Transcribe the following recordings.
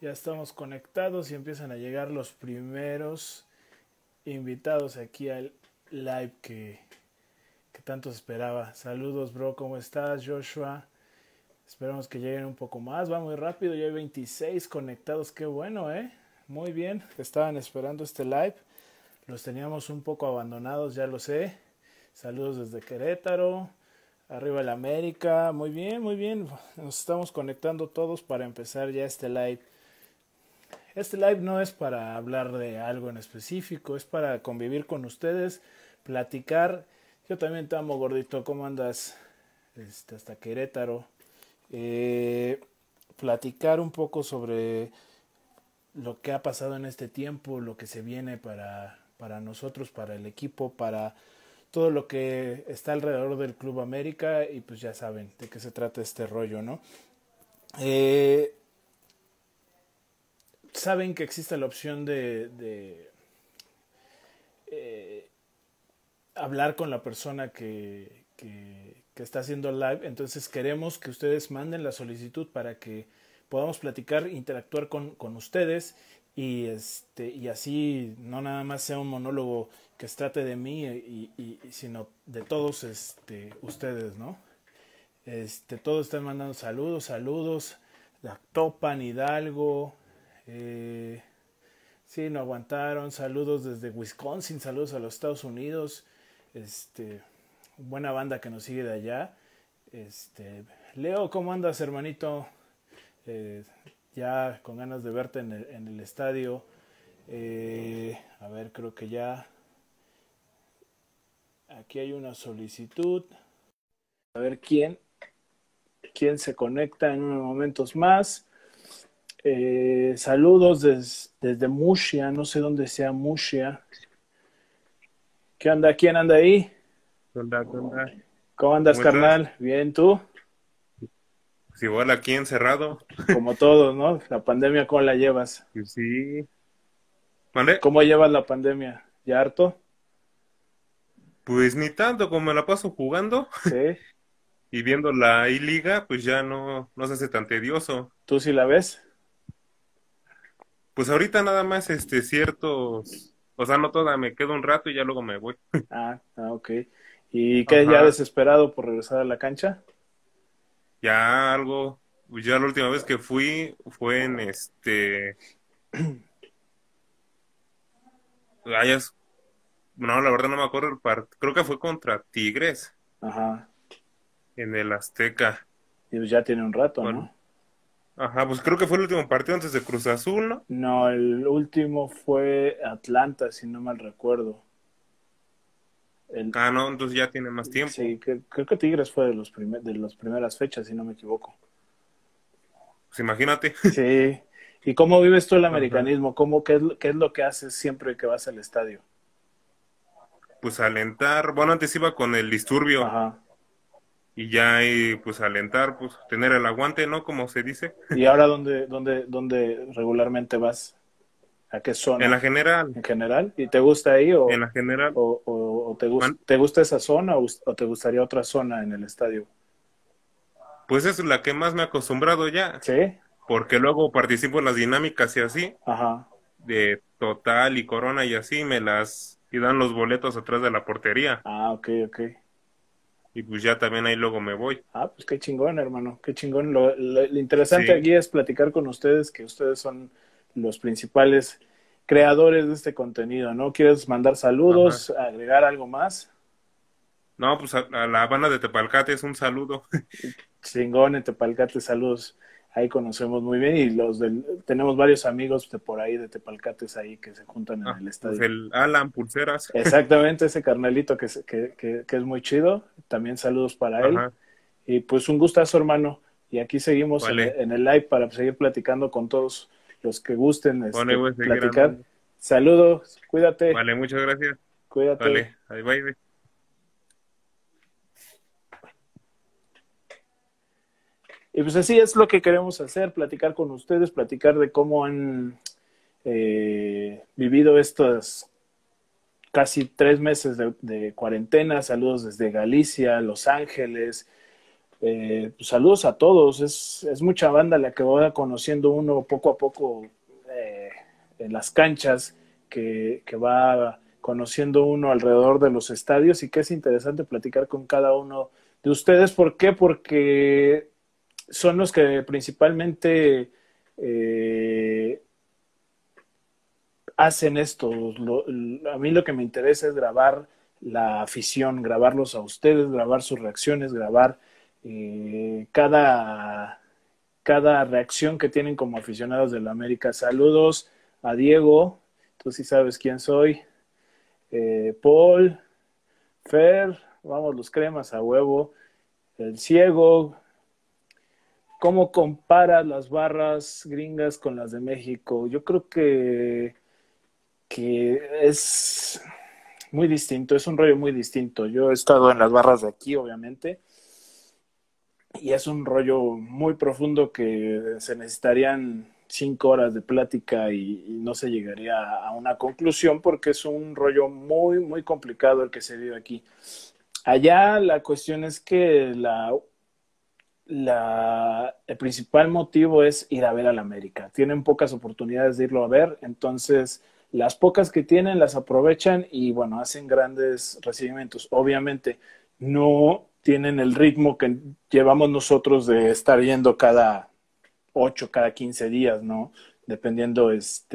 Ya estamos conectados y empiezan a llegar los primeros invitados aquí al live que tanto se esperaba. Saludos, bro, ¿cómo estás, Joshua? Esperamos que lleguen un poco más. Va muy rápido, ya hay 26 conectados. Qué bueno, ¿eh? Muy bien, estaban esperando este live. Los teníamos un poco abandonados, ya lo sé. Saludos desde Querétaro. Arriba el América. Muy bien, muy bien. Nos estamos conectando todos para empezar ya este live. Este live no es para hablar de algo en específico, es para convivir con ustedes, platicar. Yo también te amo, gordito. ¿Cómo andas? Hasta Querétaro. Platicar un poco sobre lo que ha pasado en este tiempo, lo que se viene para nosotros, para el equipo, para todo lo que está alrededor del Club América, y pues ya saben de qué se trata este rollo, ¿no? Saben que existe la opción de hablar con la persona que está haciendo el live. Entonces queremos que ustedes manden la solicitud para que podamos platicar, interactuar con ustedes y así no nada más sea un monólogo que se trate de mí sino de todos ustedes, ¿no? Todos están mandando saludos, la Topan Hidalgo, sí, no aguantaron, saludos desde Wisconsin, saludos a los Estados Unidos, buena banda que nos sigue de allá. Leo, ¿cómo andas, hermanito? Ya con ganas de verte en el estadio. A ver, creo que ya aquí hay una solicitud. A ver quién se conecta en unos momentos más. Saludos desde Mushia, no sé dónde sea Mushia. ¿Qué onda? ¿Quién anda ahí? ¿Qué onda? ¿Qué onda? ¿Cómo andas, ¿Cómo estás? carnal? ¿Bien tú? Pues igual aquí encerrado. Como todos, ¿no? La pandemia, ¿cómo la llevas? Pues sí. ¿Mande? ¿Cómo llevas la pandemia? ¿Ya harto? Pues ni tanto, como me la paso jugando ¿Sí? y viendo la I-Liga, pues ya no se hace tan tedioso. ¿Tú sí la ves? Pues ahorita nada más ciertos, o sea, no toda, me quedo un rato y ya luego me voy. Ok. ¿Y qué, ya Ajá. desesperado por regresar a la cancha? Ya algo, pues ya la última vez que fui fue en no, la verdad no me acuerdo creo que fue contra Tigres Ajá. en el Azteca. Y pues ya tiene un rato, Bueno, ¿no? ajá, pues creo que fue el último partido antes de Cruz Azul, ¿no? No, el último fue Atlanta, si no mal recuerdo. El, Ah, no, entonces ya tiene más tiempo. sí, creo que Tigres fue de las primeras fechas, si no me equivoco. Pues imagínate. Sí. ¿Y cómo vives tú el Ajá. americanismo? Qué es lo que haces siempre que vas al estadio? Pues alentar. Bueno, antes iba con el disturbio Ajá. y ya ahí, pues alentar, pues tener el aguante, ¿no? Como se dice. ¿Y ahora dónde regularmente vas? ¿A qué En zona la general, en general? ¿Y te gusta ahí en la general. o man- te gusta esa zona o te gustaría otra zona en el estadio? Pues es la que más me he acostumbrado ya, ¿Sí? porque luego participo en las dinámicas y así, Ajá. de Total y Corona y así, y dan los boletos atrás de la portería. Ok, ok. Y pues ya también ahí luego me voy. Pues qué chingón, hermano, qué chingón. Lo interesante Sí, aquí es platicar con ustedes, que ustedes son los principales creadores de este contenido, ¿no? ¿Quieres mandar ajá. saludos, agregar algo más? No, pues a la banda de Tepalcate es un saludo. Chingón, en Tepalcate, saludos. Ahí conocemos muy bien y tenemos varios amigos de por ahí, de Tepalcates ahí que se juntan en Ah, el pues estadio. el Alan Pulseras. Exactamente, ese carnalito que es muy chido. También saludos para él. Ajá, Y pues un gustazo, hermano. Y aquí seguimos vale. en el live para seguir platicando con todos los que gusten Bueno, ahí voy a seguir platicar. andando. Saludos, cuídate, Vale, muchas gracias. cuídate. Vale, ahí bye. Y pues así es lo que queremos hacer, platicar con ustedes, platicar de cómo han vivido estos casi 3 meses de cuarentena. Saludos desde Galicia, Los Ángeles, Pues saludos a todos. Es mucha banda la que va conociendo uno poco a poco en las canchas, que va conociendo uno alrededor de los estadios y que es interesante platicar con cada uno de ustedes. ¿Por qué? Porque son los que principalmente eh, hacen esto. A mí lo que me interesa es grabar la afición, grabarlos a ustedes, grabar sus reacciones, grabar cada reacción que tienen como aficionados de la América. Saludos a Diego, tú sí sabes quién soy, Paul, Fer, vamos los cremas a huevo, el ciego. ¿Cómo comparas las barras gringas con las de México? Yo creo que es muy distinto, es un rollo muy distinto. Yo he estado en las barras de aquí, obviamente, y es un rollo muy profundo que se necesitarían 5 horas de plática y no se llegaría a una conclusión porque es un rollo muy, muy complicado el que se vive aquí. Allá la cuestión es que el principal motivo es ir a ver al América. Tienen pocas oportunidades de irlo a ver, entonces las pocas que tienen las aprovechan y bueno, hacen grandes recibimientos. Obviamente no tienen el ritmo que llevamos nosotros de estar yendo cada 8, cada 15 días, ¿no? Dependiendo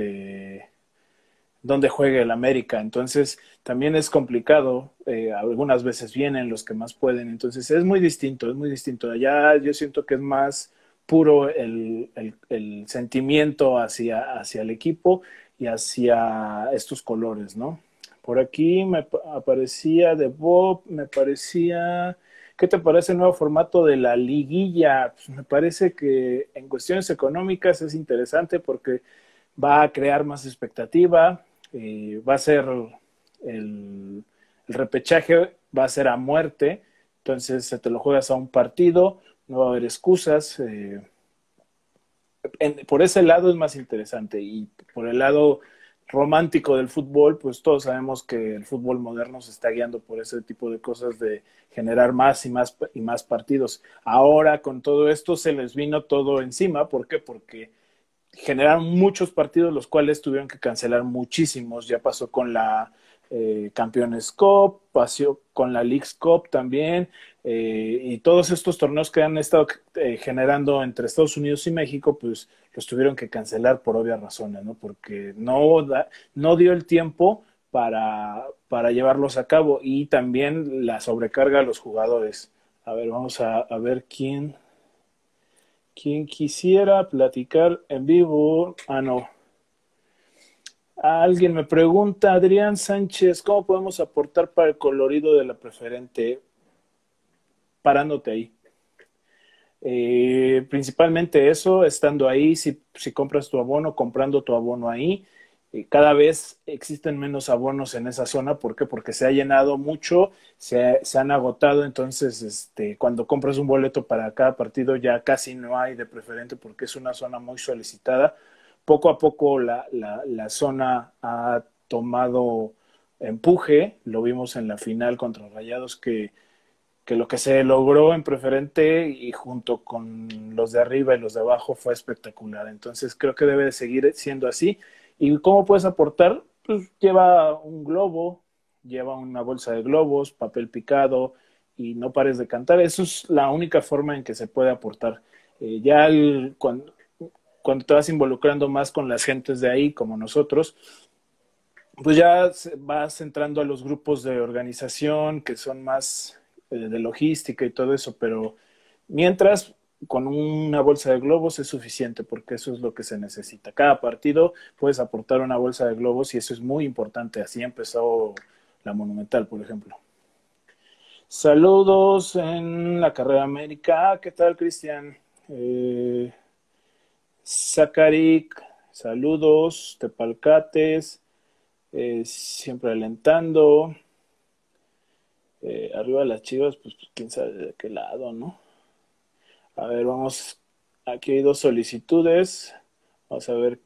dónde juegue el América. Entonces, también es complicado. Algunas veces vienen los que más pueden. Entonces, es muy distinto, es muy distinto. Allá yo siento que es más puro el sentimiento hacia el equipo y hacia estos colores, ¿no? Por aquí me aparecía de Bob, me parecía... ¿Qué te parece el nuevo formato de la liguilla? Pues me parece que en cuestiones económicas es interesante porque va a crear más expectativa, va a ser el repechaje, va a ser a muerte, entonces se te lo juegas a un partido, no va a haber excusas. Por ese lado es más interesante y por el lado romántico del fútbol, pues todos sabemos que el fútbol moderno se está guiando por ese tipo de cosas de generar más y más y más partidos. Ahora con todo esto se les vino todo encima, ¿por qué? Porque generaron muchos partidos, los cuales tuvieron que cancelar muchísimos. Ya pasó con la Campeones Cup, pasó con la Leagues Cup también, y todos estos torneos que han estado generando entre Estados Unidos y México, pues los tuvieron que cancelar por obvias razones, ¿no? Porque no dio el tiempo para llevarlos a cabo y también la sobrecarga a los jugadores. A ver, vamos a ver quien quisiera platicar en vivo. Ah, no. Alguien me pregunta, Adrián Sánchez, ¿cómo podemos aportar para el colorido de la preferente? Parándote ahí. Principalmente eso, estando ahí, si compras tu abono, comprando tu abono ahí. Cada vez existen menos abonos en esa zona. ¿Por qué? Porque se ha llenado mucho, se han agotado. Entonces, cuando compras un boleto para cada partido, ya casi no hay de preferente porque es una zona muy solicitada. Poco a poco la zona ha tomado empuje. Lo vimos en la final contra Rayados que lo que se logró en preferente y junto con los de arriba y los de abajo fue espectacular. Entonces creo que debe de seguir siendo así. ¿Y cómo puedes aportar? Pues lleva un globo, lleva una bolsa de globos, papel picado y no pares de cantar. Eso es la única forma en que se puede aportar. Cuando te vas involucrando más con las gentes de ahí, como nosotros, pues ya vas entrando a los grupos de organización que son más de logística y todo eso, pero mientras con una bolsa de globos es suficiente porque eso es lo que se necesita. Cada partido puedes aportar una bolsa de globos y eso es muy importante. Así empezó la Monumental, por ejemplo. Saludos en la carrera América. ¿Qué tal, Cristian? Zacaríc, saludos, Tepalcates, siempre alentando. Arriba de las Chivas, pues quién sabe de qué lado, ¿no? A ver, vamos. Aquí hay 2 solicitudes. Vamos a ver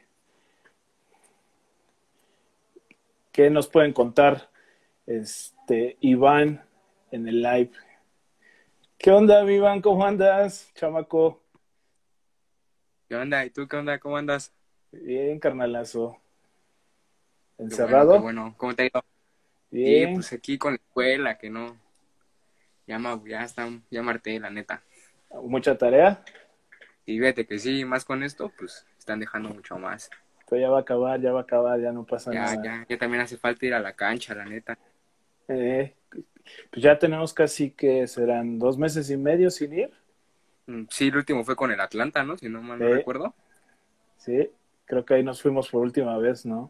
qué nos pueden contar Iván en el live. ¿Qué onda, mi Iván? ¿Cómo andas, chamaco? ¿Qué onda? ¿Y tú qué onda? ¿Cómo andas? Bien, carnalazo. Qué bueno, qué ¿Encerrado? bueno. ¿Cómo te ha ido? Sí, Bien. pues aquí con la escuela, que no. Ya me harté, la neta. ¿Mucha tarea? Y fíjate que sí, más con esto, pues están dejando mucho más. Pero ya va a acabar, ya va a acabar, ya no pasa nada. Ya también hace falta ir a la cancha, la neta. Eh, pues ya tenemos casi que serán 2 meses y medio sin ir. Sí, el último fue con el Atlanta, ¿no? Si no mal no Eh, recuerdo. sí, creo que ahí nos fuimos por última vez, ¿no?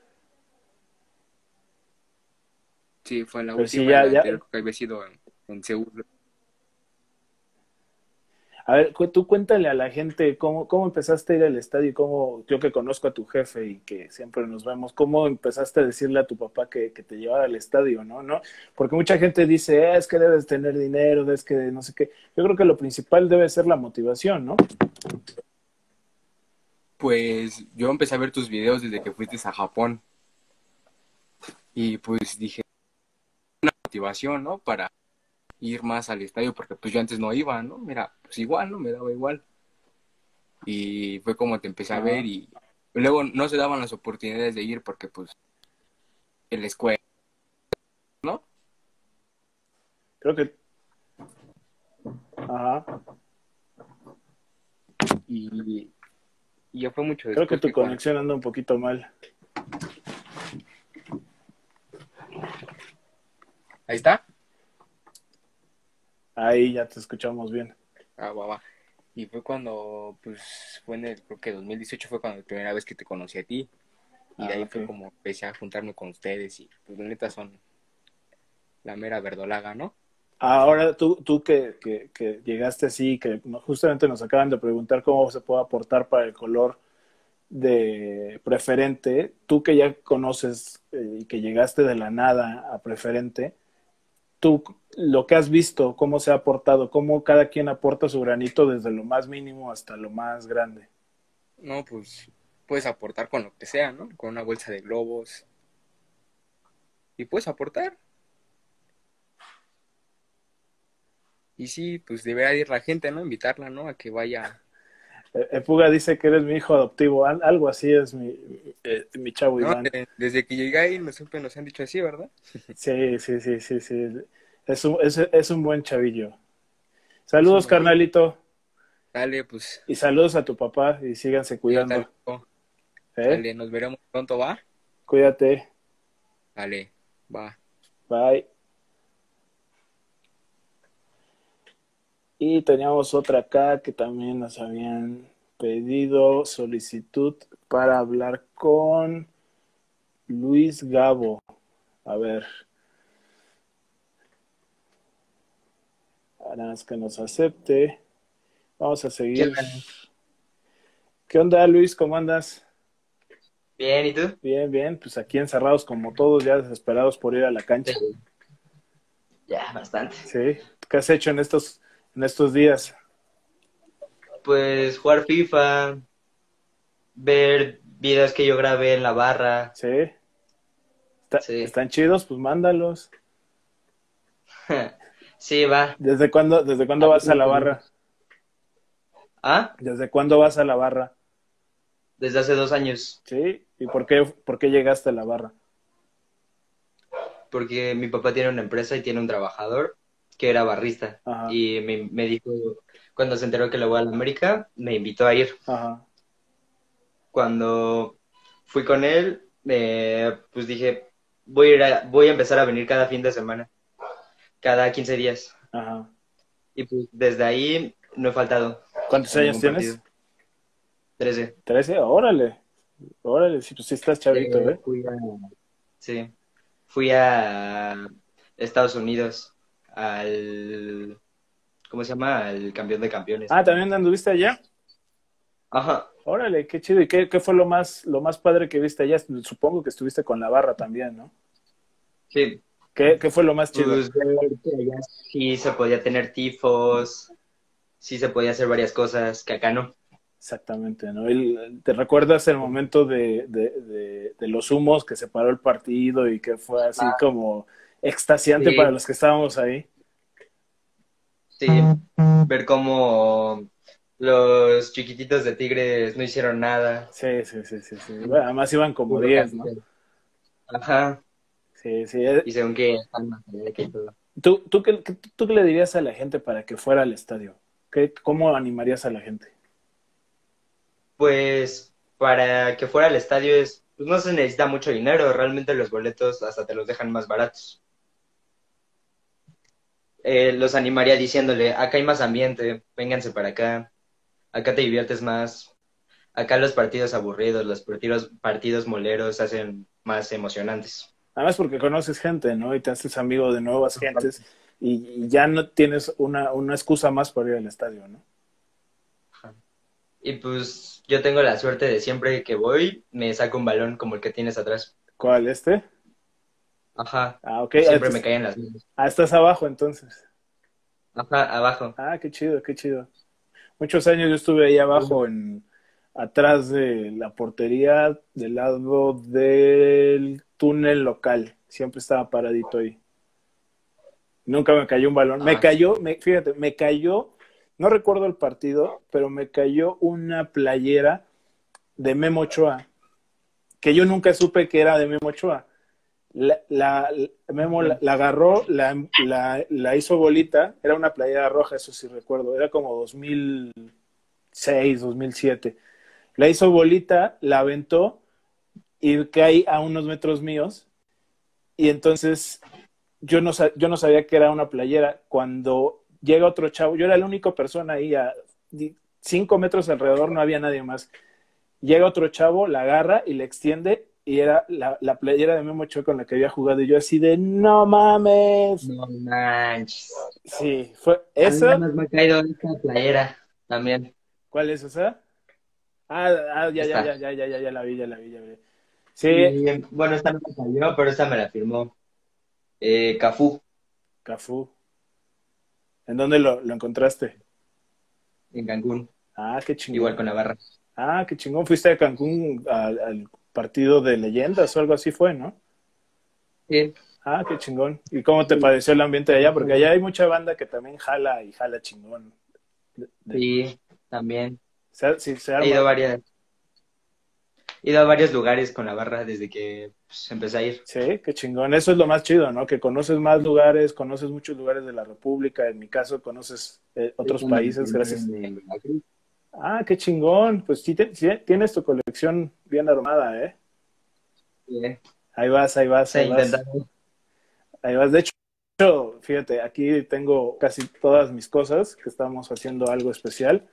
Sí, fue la Pero sí, última y ya, la ya. anterior que había sido en Seúl. A ver, tú cuéntale a la gente cómo empezaste a ir al estadio y cómo, yo que conozco a tu jefe y que siempre nos vemos, cómo empezaste a decirle a tu papá que te llevara al estadio, ¿no? ¿No? Porque mucha gente dice, es que debes tener dinero, es que no sé qué. Yo creo que lo principal debe ser la motivación, ¿no? Pues yo empecé a ver tus videos desde que fuiste a Japón. Y pues dije, motivación, ¿no? Para ir más al estadio, porque pues yo antes no iba, ¿no? Mira, pues igual, ¿no? Me daba igual. Y fue como te empecé a ver Ajá. y luego no se daban las oportunidades de ir porque pues en la escuela, ¿no? Creo que, ajá. Y, y ya fue mucho Creo que después tu que cuando... conexión anda un poquito mal. Ahí está. Ahí ya te escuchamos bien. Ah, va, va. Y fue cuando, pues, fue en el, creo que 2018 fue cuando la primera vez que te conocí a ti. Y de Ah, ahí ok. fue como empecé a juntarme con ustedes y pues la neta son la mera verdolaga, ¿no? Ahora tú que llegaste así, que justamente nos acaban de preguntar cómo se puede aportar para el color de preferente, tú que ya conoces y que llegaste de la nada a preferente, tú lo que has visto, cómo se ha aportado, cómo cada quien aporta su granito desde lo más mínimo hasta lo más grande. No, pues puedes aportar con lo que sea, ¿no? Con una bolsa de globos. Y puedes aportar. Y sí, pues debería ir la gente, ¿no? Invitarla, ¿no? A que vaya. Puga dice que eres mi hijo adoptivo, algo así es mi chavo No, Iván. desde que llegué ahí siempre nos han dicho así, ¿verdad? Sí, sí, sí, sí, sí. Es un buen chavillo. Es un Saludos, buenillo. carnalito. Dale, pues, Y saludos a tu papá y síganse sí, ahorita cuidando. luego. ¿Eh? Sale, nos veremos pronto, ¿va? Cuídate. Dale, va. Bye. Y teníamos otra acá que también nos habían pedido solicitud para hablar con Luis Gabo. A ver, nada más que nos acepte. Vamos a ¿Qué seguir. onda? ¿Qué onda, Luis? ¿Cómo andas? Bien, ¿y tú? Bien, bien. Pues aquí encerrados como todos, ya desesperados por ir a la cancha. Sí, ya, bastante. ¿Sí? ¿Qué has hecho en estos días? Pues jugar FIFA, ver videos que yo grabé en la barra. ¿Sí? Sí. ¿Están chidos? Pues mándalos. Sí, va. ¿Desde cuándo vas a Algunos la amigos. barra? Ah, ¿Desde cuándo vas a la barra? desde hace 2 años. ¿Sí? ¿Y por qué llegaste a la barra? Porque mi papá tiene una empresa y tiene un trabajador que era barrista. Ajá, Y me dijo, cuando se enteró que le voy a la América, me invitó a ir. ajá, Cuando fui con él, pues dije, voy a empezar a venir cada fin de semana, cada 15 días. ajá. Y pues desde ahí no he faltado ¿Cuántos a años ningún partido. tienes? 13. 13. Órale, órale, sí, pues sí estás chavito, Eh, ¿eh? fui a, sí, fui a Estados Unidos al, ¿cómo se llama? Al campeón de campeones. ¿También anduviste allá? Ajá, Órale, qué chido. ¿Y qué fue lo más padre que viste allá? Supongo que estuviste con la barra también, ¿no? sí, ¿Qué fue lo más chido? pues ver que allá sí se podía tener tifos, sí se podía hacer varias cosas que acá no. Exactamente, ¿no? ¿Te recuerdas el momento de los humos que separó el partido y que fue así Ah, como extasiante para sí, los que estábamos ahí? sí, Sí, ver cómo los chiquititos de Tigres no hicieron nada. Sí, sí, sí, sí, sí. Bueno, además iban como Puro 10, ¿no? castigo. Ajá, Sí, sí. y según que están más allá de que todo. ¿Tú qué le dirías a la gente para que fuera al estadio? ¿Cómo animarías a la gente? Pues para que fuera al estadio pues no se necesita mucho dinero, realmente los boletos hasta te los dejan más baratos. Los animaría diciéndole, acá hay más ambiente, vénganse para acá, acá te diviertes más, acá los partidos aburridos, los partidos moleros se hacen más emocionantes. Además porque conoces gente, ¿no? Y te haces amigo de nuevas gentes y ya no tienes una excusa más para ir al estadio, ¿no? Y pues yo tengo la suerte de siempre que voy, me saco un balón como el que tienes atrás. ¿Cuál, este? Ajá, Ah, ok. siempre me caen las manos. Estás abajo entonces. Ajá, abajo. Ah, qué chido, qué chido. Muchos años yo estuve ahí abajo, atrás de la portería, del lado del túnel local. Siempre estaba paradito ahí. Nunca me cayó un balón. Me Ah, cayó, fíjate, me cayó, no recuerdo el partido, pero me cayó una playera de Memo Ochoa, que yo nunca supe que era de Memo Ochoa. Memo la agarró, la hizo bolita, era una playera roja, eso sí recuerdo, era como 2006, 2007. La hizo bolita, la aventó y caí a unos metros míos y entonces yo no sabía que era una playera. Cuando llega otro chavo, yo era la única persona ahí, a 5 metros alrededor no había nadie más. Llega otro chavo, la agarra y le extiende y era la playera de Memo Ochoa con la que había jugado y yo así de no mames. no manches. Sí, fue A mí nada eso. más me ha caído esta playera también. ¿Cuál es esa? Ya, ya, ya, Esta. ya, ya, ya, ya la vi, ya la vi, ya la vi. Sí, Y bueno, esta no me salió, pero esta me la firmó Cafú Cafú. ¿En dónde lo encontraste? en Cancún, Ah, qué igual chingón. con Navarra. Ah, qué chingón. Fuiste a Cancún al partido de leyendas o algo así fue, ¿no? Sí, Ah, qué chingón. ¿Y cómo te pareció el ambiente de allá? Porque allá hay mucha banda que también jala y jala chingón. sí, también. Sí, se He arma. ido a he ido a varios lugares con Navarra desde que pues, empecé a ir. Sí, qué chingón. Eso es lo más chido, ¿no? Que conoces más lugares, conoces muchos lugares de la República. En mi caso, conoces Sí, otros cuando me países, firmaron gracias. en Veracruz. Ah, qué chingón. Pues sí, sí tienes tu colección bien armada, ¿eh? Sí, Ahí vas, ahí vas, se ha ahí vas. intentado. Ahí vas. De hecho, fíjate, aquí tengo casi todas mis cosas, que estamos haciendo algo especial.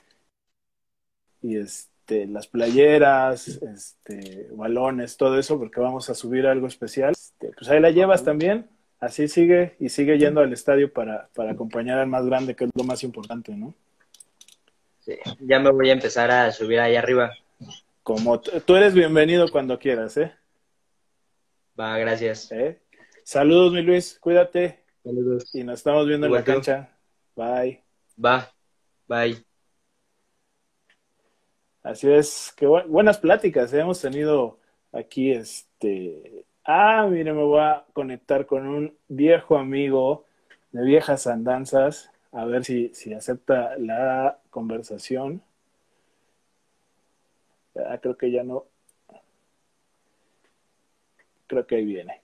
Y las playeras, balones, todo eso, porque vamos a subir algo especial. Pues ahí la llevas también. Así sigue y sigue yendo al estadio para acompañar al más grande, que es lo más importante, ¿no? Sí, ya me voy a empezar a subir ahí arriba. Como tú eres bienvenido cuando quieras, ¿eh? Va, gracias. ¿Eh? Saludos, mi Luis, cuídate y Saludos. nos estamos viendo en la Igual tú. cancha. Bye. Va, bye. Así es, que buenas pláticas hemos tenido aquí. Mire, me voy a conectar con un viejo amigo de viejas andanzas, a ver si acepta la conversación. Creo que ya no, creo que ahí viene.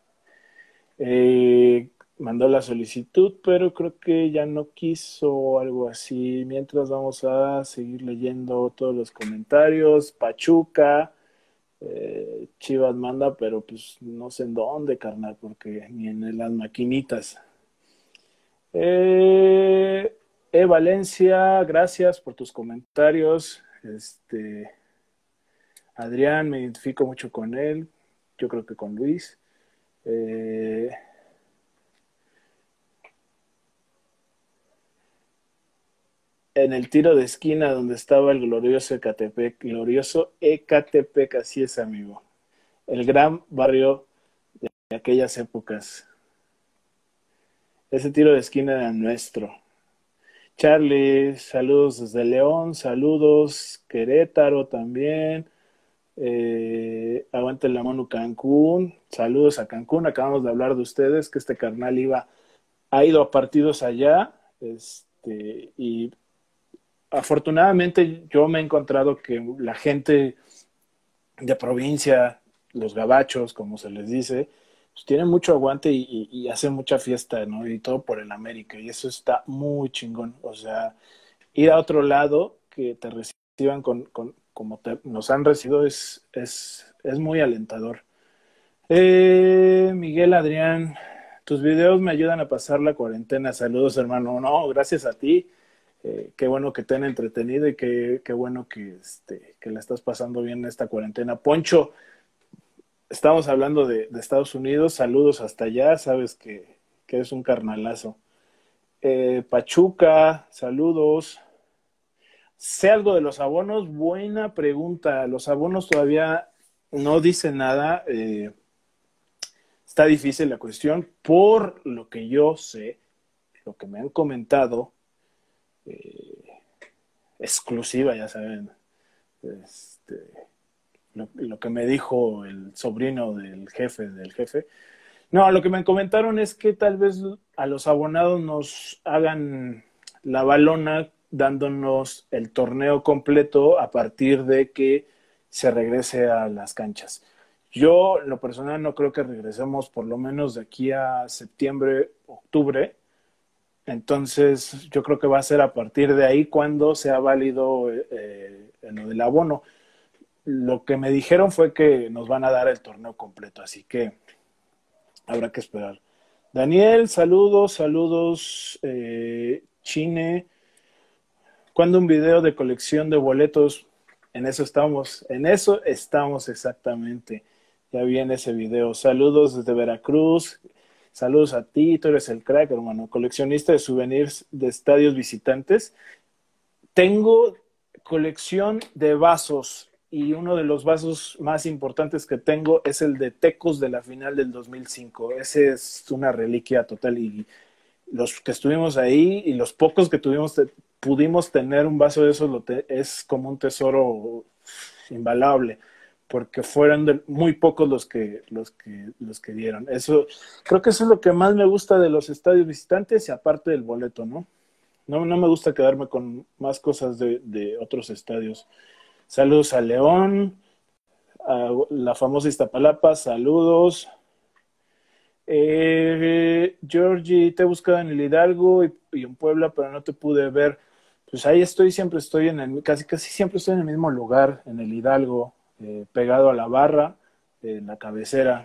Mandó la solicitud, pero creo que ya no quiso o algo así. Mientras vamos a seguir leyendo todos los comentarios. Pachuca. Chivas manda, pero pues no sé en dónde, carnal, porque ni en las maquinitas. Valencia, gracias por tus comentarios. Adrián, me identifico mucho con él, yo creo que con Luis. En el tiro de esquina donde estaba el glorioso Ecatepec, así es, amigo. El gran barrio de aquellas épocas. Ese tiro de esquina era nuestro. Charlie, saludos desde León, saludos, Querétaro también. Aguante la mano Cancún, saludos a Cancún. Acabamos de hablar de ustedes, que este carnal ha ido a partidos allá Y afortunadamente yo me he encontrado que la gente de provincia, los gabachos, como se les dice, pues tienen mucho aguante y hacen mucha fiesta, ¿no? Y todo por el América, y eso está muy chingón. O sea, ir a otro lado, que te reciban como nos han recibido, es muy alentador. Miguel Adrián, tus videos me ayudan a pasar la cuarentena. Saludos, hermano. No, gracias a ti. Qué bueno que te han entretenido y qué bueno que la estás pasando bien en esta cuarentena. Poncho, estamos hablando de Estados Unidos. Saludos hasta allá. Sabes que es un carnalazo. Pachuca, saludos. ¿Sé algo de los abonos? Buena pregunta. Los abonos todavía no dicen nada. Está difícil la cuestión. Por lo que yo sé, lo que me han comentado, exclusiva, ya saben, lo que me dijo el sobrino del jefe. No, lo que me comentaron es que tal vez a los abonados nos hagan la balona dándonos el torneo completo a partir de que se regrese a las canchas. Yo, en lo personal, no creo que regresemos por lo menos de aquí a septiembre, octubre. Entonces, yo creo que va a ser a partir de ahí cuando sea válido lo del abono. Lo que me dijeron fue que nos van a dar el torneo completo, así que habrá que esperar. Daniel, saludos. Chine, ¿cuándo un video de colección de boletos? En eso estamos exactamente. Ya viene ese video. Saludos desde Veracruz. Saludos a ti, tú eres el crack, hermano. Coleccionista de souvenirs de estadios visitantes. Tengo colección de vasos y uno de los vasos más importantes que tengo es el de Tecos de la final del 2005. Ese es una reliquia total y los que estuvimos ahí y los pocos que pudimos tener un vaso de esos es como un tesoro invaluable, porque fueron muy pocos los que dieron. Eso, creo que eso es lo que más me gusta de los estadios visitantes y aparte del boleto, ¿no? No me gusta quedarme con más cosas de otros estadios. Saludos a León, a la famosa Iztapalapa, saludos. Georgie, te he buscado en el Hidalgo y en Puebla, pero no te pude ver. Pues ahí siempre estoy casi siempre estoy en el mismo lugar, en el Hidalgo, pegado a la barra, en la cabecera.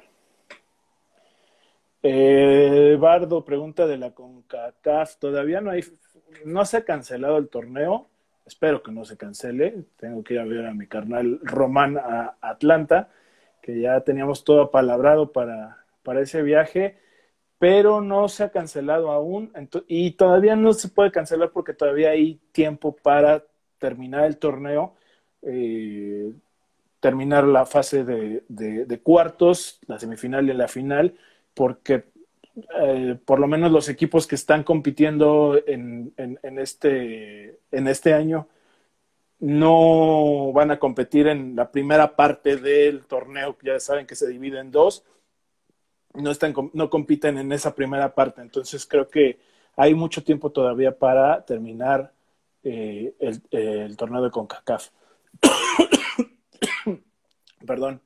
Bardo, pregunta de la CONCACAF, todavía no se ha cancelado el torneo, espero que no se cancele, tengo que ir a ver a mi carnal Román a Atlanta, que ya teníamos todo apalabrado para ese viaje, pero no se ha cancelado aún, y todavía no se puede cancelar porque todavía hay tiempo para terminar el torneo, terminar la fase de cuartos, la semifinal y la final, porque por lo menos los equipos que están compitiendo en este año no van a competir en la primera parte del torneo, ya saben que se divide en dos, no compiten en esa primera parte, entonces creo que hay mucho tiempo todavía para terminar el torneo de CONCACAF. Perdón.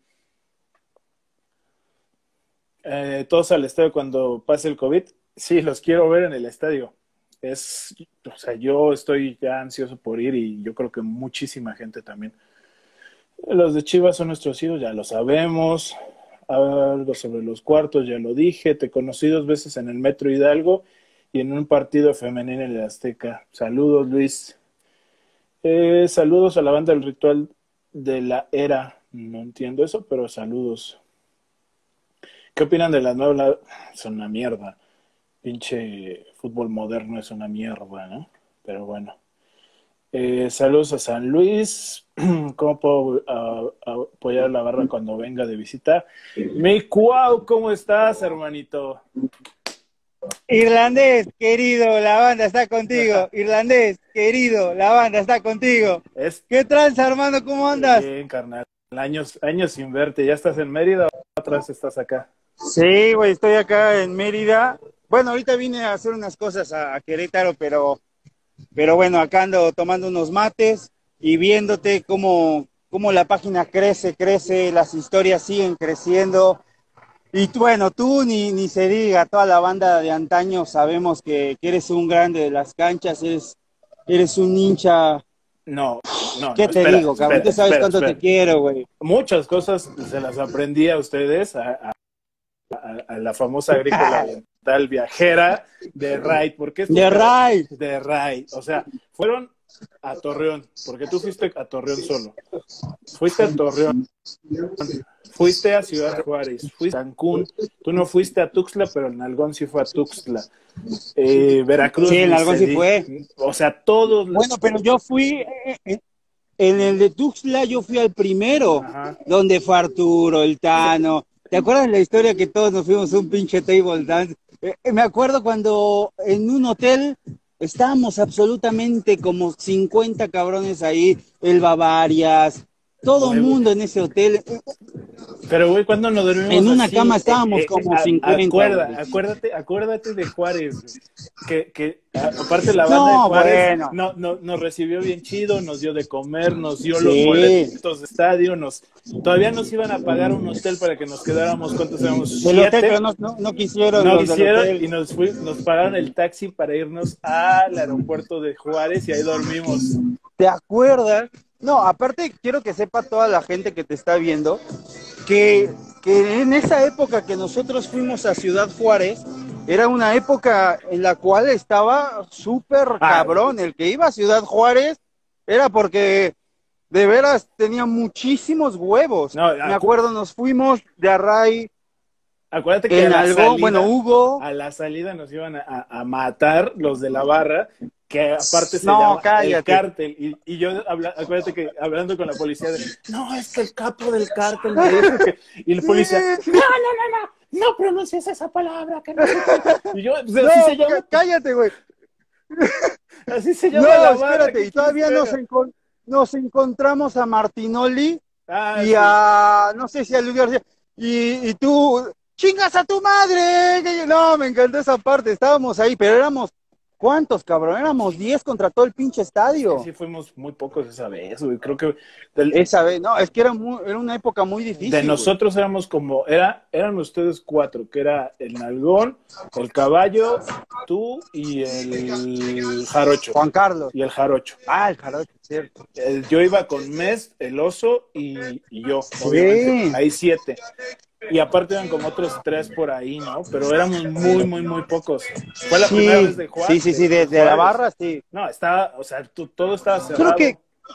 Todos al estadio cuando pase el COVID. Sí, los quiero ver en el estadio. O sea, yo estoy ya ansioso por ir y yo creo que muchísima gente también. Los de Chivas son nuestros hijos, ya lo sabemos. Algo sobre los cuartos, ya lo dije. Te conocí 2 veces en el Metro Hidalgo y en un partido femenino en el Azteca. Saludos, Luis. Saludos a la banda del Ritual de la Era. No entiendo eso, pero saludos. ¿Qué opinan de las nuevas? Son una mierda. Pinche fútbol moderno es una mierda, ¿no? Pero bueno. Saludos a San Luis. ¿Cómo puedo apoyar a la barra cuando venga de visita? Mi Cuau, ¿cómo estás, hermanito? Irlandés, querido, la banda está contigo. Irlandés, querido, la banda está contigo. ¿Qué tranza, hermano? ¿Cómo andas? Bien, carnal. Años sin verte. ¿Ya estás en Mérida o otra vez estás acá? Sí, güey, estoy acá en Mérida. Bueno, ahorita vine a hacer unas cosas a Querétaro, pero bueno, acá ando tomando unos mates y viéndote cómo la página crece, las historias siguen creciendo. Y bueno, tú ni se diga, toda la banda de antaño sabemos que eres un grande de las canchas, eres un hincha. No, ¿Qué te espera, digo, cabrón? Tú sabes cuánto te quiero, güey. Muchas cosas se las aprendí a ustedes, a la famosa agrícola oriental viajera de RAI. De RAI. O sea, fueron a Torreón, porque tú fuiste a Torreón solo. Fuiste a Torreón. Fuiste a Ciudad Juárez, fuiste a Cancún, tú no fuiste a Tuxtla, pero el Nalgón sí fue a Tuxtla. Veracruz. Sí, el Nalgón sí fue. O sea, todos. Bueno, pero yo fui, en el de Tuxtla yo fui al primero, ajá, donde fue Arturo, el Tano. ¿Te acuerdas de la historia que todos nos fuimos a un pinche table dance? Me acuerdo cuando en un hotel estábamos absolutamente como 50 cabrones ahí, el Bavarias, todo el mundo en ese hotel. Pero, güey, ¿cuándo nos dormimos en una así? Cama estábamos como 50. Acuérdate de Juárez, que aparte la banda de Juárez nos recibió bien chido, nos dio de comer, nos dio los boletos de estadio, todavía nos iban a pagar un hotel para que nos quedáramos, ¿cuántos éramos? El hotel, pero no quisieron. No quisieron y nos pagaron el taxi para irnos al aeropuerto de Juárez y ahí dormimos. ¿Te acuerdas? No, aparte quiero que sepa toda la gente que te está viendo que en esa época que nosotros fuimos a Ciudad Juárez, era una época en la cual estaba súper cabrón. El que iba a Ciudad Juárez era porque de veras tenía muchísimos huevos. No, me acuerdo, nos fuimos de Array. Acuérdate que Hugo. A la salida nos iban a matar los de la barra, que aparte se llama el cártel, y yo, acuérdate que hablando con la policía, no, es que el capo del cártel me dijo que, y el policía, no pronuncies esa palabra, que no sé qué. Y yo, pues, así se llama. Cállate, güey. Así se llama la barra. Espérate, y todavía nos encontramos a Martinoli y a, no sé si a Luis García, y tú, ¡chingas a tu madre! No, me encantó esa parte, estábamos ahí, pero éramos, ¿cuántos, cabrón? Éramos 10 contra todo el pinche estadio. Sí, fuimos muy pocos esa vez, güey. Creo que... Esa vez, no, es que era una época muy difícil. De nosotros éramos como... Eran ustedes 4, que era el Nalgón, el Caballo, tú y el Jarocho. Juan Carlos. Y el Jarocho. El Jarocho, cierto. Yo iba con Mes, el Oso y yo, obviamente. Ahí 7. Y aparte eran como otros 3 por ahí, ¿no? Pero éramos muy, muy, muy pocos. Fue la primera vez de Juárez. Sí, desde la barra, sí. No, estaba, o sea, todo estaba cerrado. Creo que...